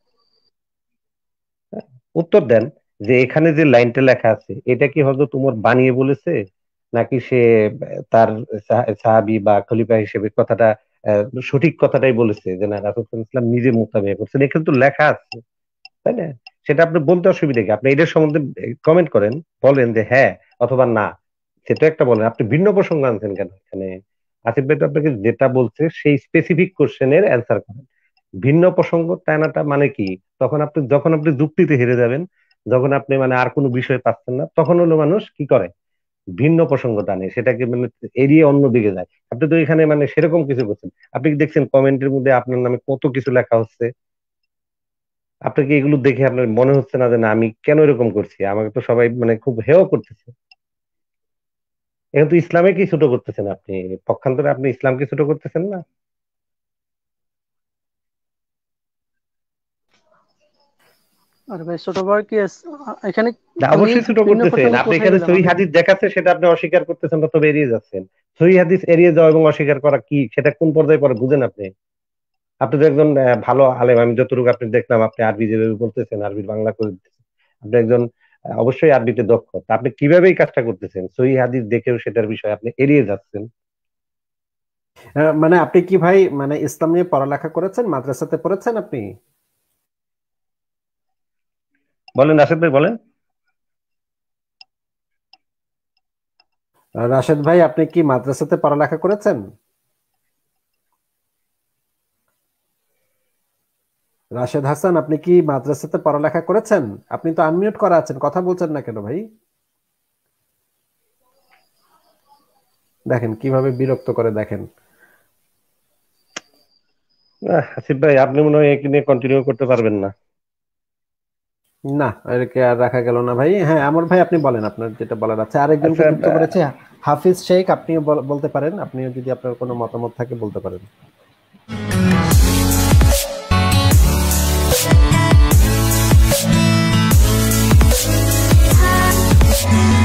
[SPEAKER 4] উত্তর দেন যে এখানে যে লাইনটা লেখা আছে এটা কি হযরত উমর বানিয়ে বলেছে, নাকি সে তার সাহাবী বা খলিফা হিসেবে কথাটা সঠিক কথাটাই বলেছে যে না রাসূল সাল্লাল্লাহু আলাইহি ওয়াসাল্লাম নিজে মুতাবিয়া করছেন? এখানে তো লেখা আছে, তাই না? সেটা আপনি বলতে অসুবিধা কি? আপনি এটার সম্বন্ধে কমেন্ট করেন, বলেন যে হ্যাঁ অথবা না, সেটা একটা বলেন। আপনি ভিন্ন প্রসঙ্গ আনছেন কেন এখানে? আসিফ ভাই তো আপনাকে যেটা বলছে সেই স্পেসিফিক কোশ্চেনের অ্যান্সার করেন। ভিন্ন প্রসঙ্গ টানাটা মানে কি? তখন আপনি যখন আপনি যুক্তিতে হেরে যাবেন, যখন আপনি মানে আর কোনো বিষয় পাচ্ছেন না, তখন হলো মানুষ কি করে ভিন্ন প্রসঙ্গ টানে, সেটাকে মানে এড়িয়ে অন্য দিকে যায়। আপনি তো এখানে মানে সেরকম কিছু করছেন। আপনি কি দেখছেন কমেন্টের মধ্যে আপনার নামে কত কিছু লেখা হচ্ছে? আপনাকে এগুলো দেখে আপনার মনে হচ্ছে না যে না আমি কেন এরকম করছি, আমাকে তো সবাই মানে খুব হেয় করতেছে। এখন তো ইসলামে কি ছোট করতেছেন আপনি, পক্ষান্তরে আপনি ইসলামকে ছোট করতেছেন না?
[SPEAKER 2] আরে ভাই ছোট বড় কি এখানে?
[SPEAKER 4] অবশ্যই ছোট করতেছেন আপনি। এখানে সহিহ হাদিস দেখাচ্ছে সেটা আপনি অস্বীকার করতেছেন অথবা এড়িয়ে যাচ্ছেন। সহিহ হাদিস এড়িয়ে যাওয়া এবং অস্বীকার করা কি, সেটা কোন পর্যায়ে পরে বুঝেন আপনি? আপনি তো একজন ভালো আলেম, আমি যতটুকু আপনি দেখলাম আপনি আরবি যেভাবে বলতেছেন, আরবি বাংলা করে দিতেছেন, আপনি একজন অবশ্যই আরবিতে দক্ষ। আপনি কিভাবে এই কাজটা করতেছেন? সহিহ হাদিস দেখেও সেটার বিষয়ে আপনি এড়িয়ে যাচ্ছেন।
[SPEAKER 1] মানে আপনি কি ভাই মানে ইসলাম নিয়ে পড়ালেখা করেছেন, মাদ্রাসাতে পড়েছেন আপনি?
[SPEAKER 4] বলেন রাশেদ ভাই বলেন।
[SPEAKER 1] রাশেদ ভাই আপনি কি মাদ্রাসাতে পড়ালেখা করেছেন? রাশেদ হাসান আপনি কি মাদ্রাসাতে পড়ালেখা করেছেন? আপনি তো আনমিউট করা আছেন, কথা বলছেন না কেন ভাই? দেখেন কিভাবে বিরক্ত করে, দেখেন।
[SPEAKER 4] আসিফ ভাই আপনি মনে হয় এখানে কন্টিনিউ করতে পারবেন না।
[SPEAKER 1] না এরকে আর রাখা গেল না ভাই। হ্যাঁ আমর ভাই আপনি বলেন আপনার যেটা বলার আছে। আরেকজনকে যুক্ত করেছে হাফিজ শেখ, আপনিও বলতে পারেন, আপনিও যদি আপনার কোনো মতামত থাকে বলতে পারেন।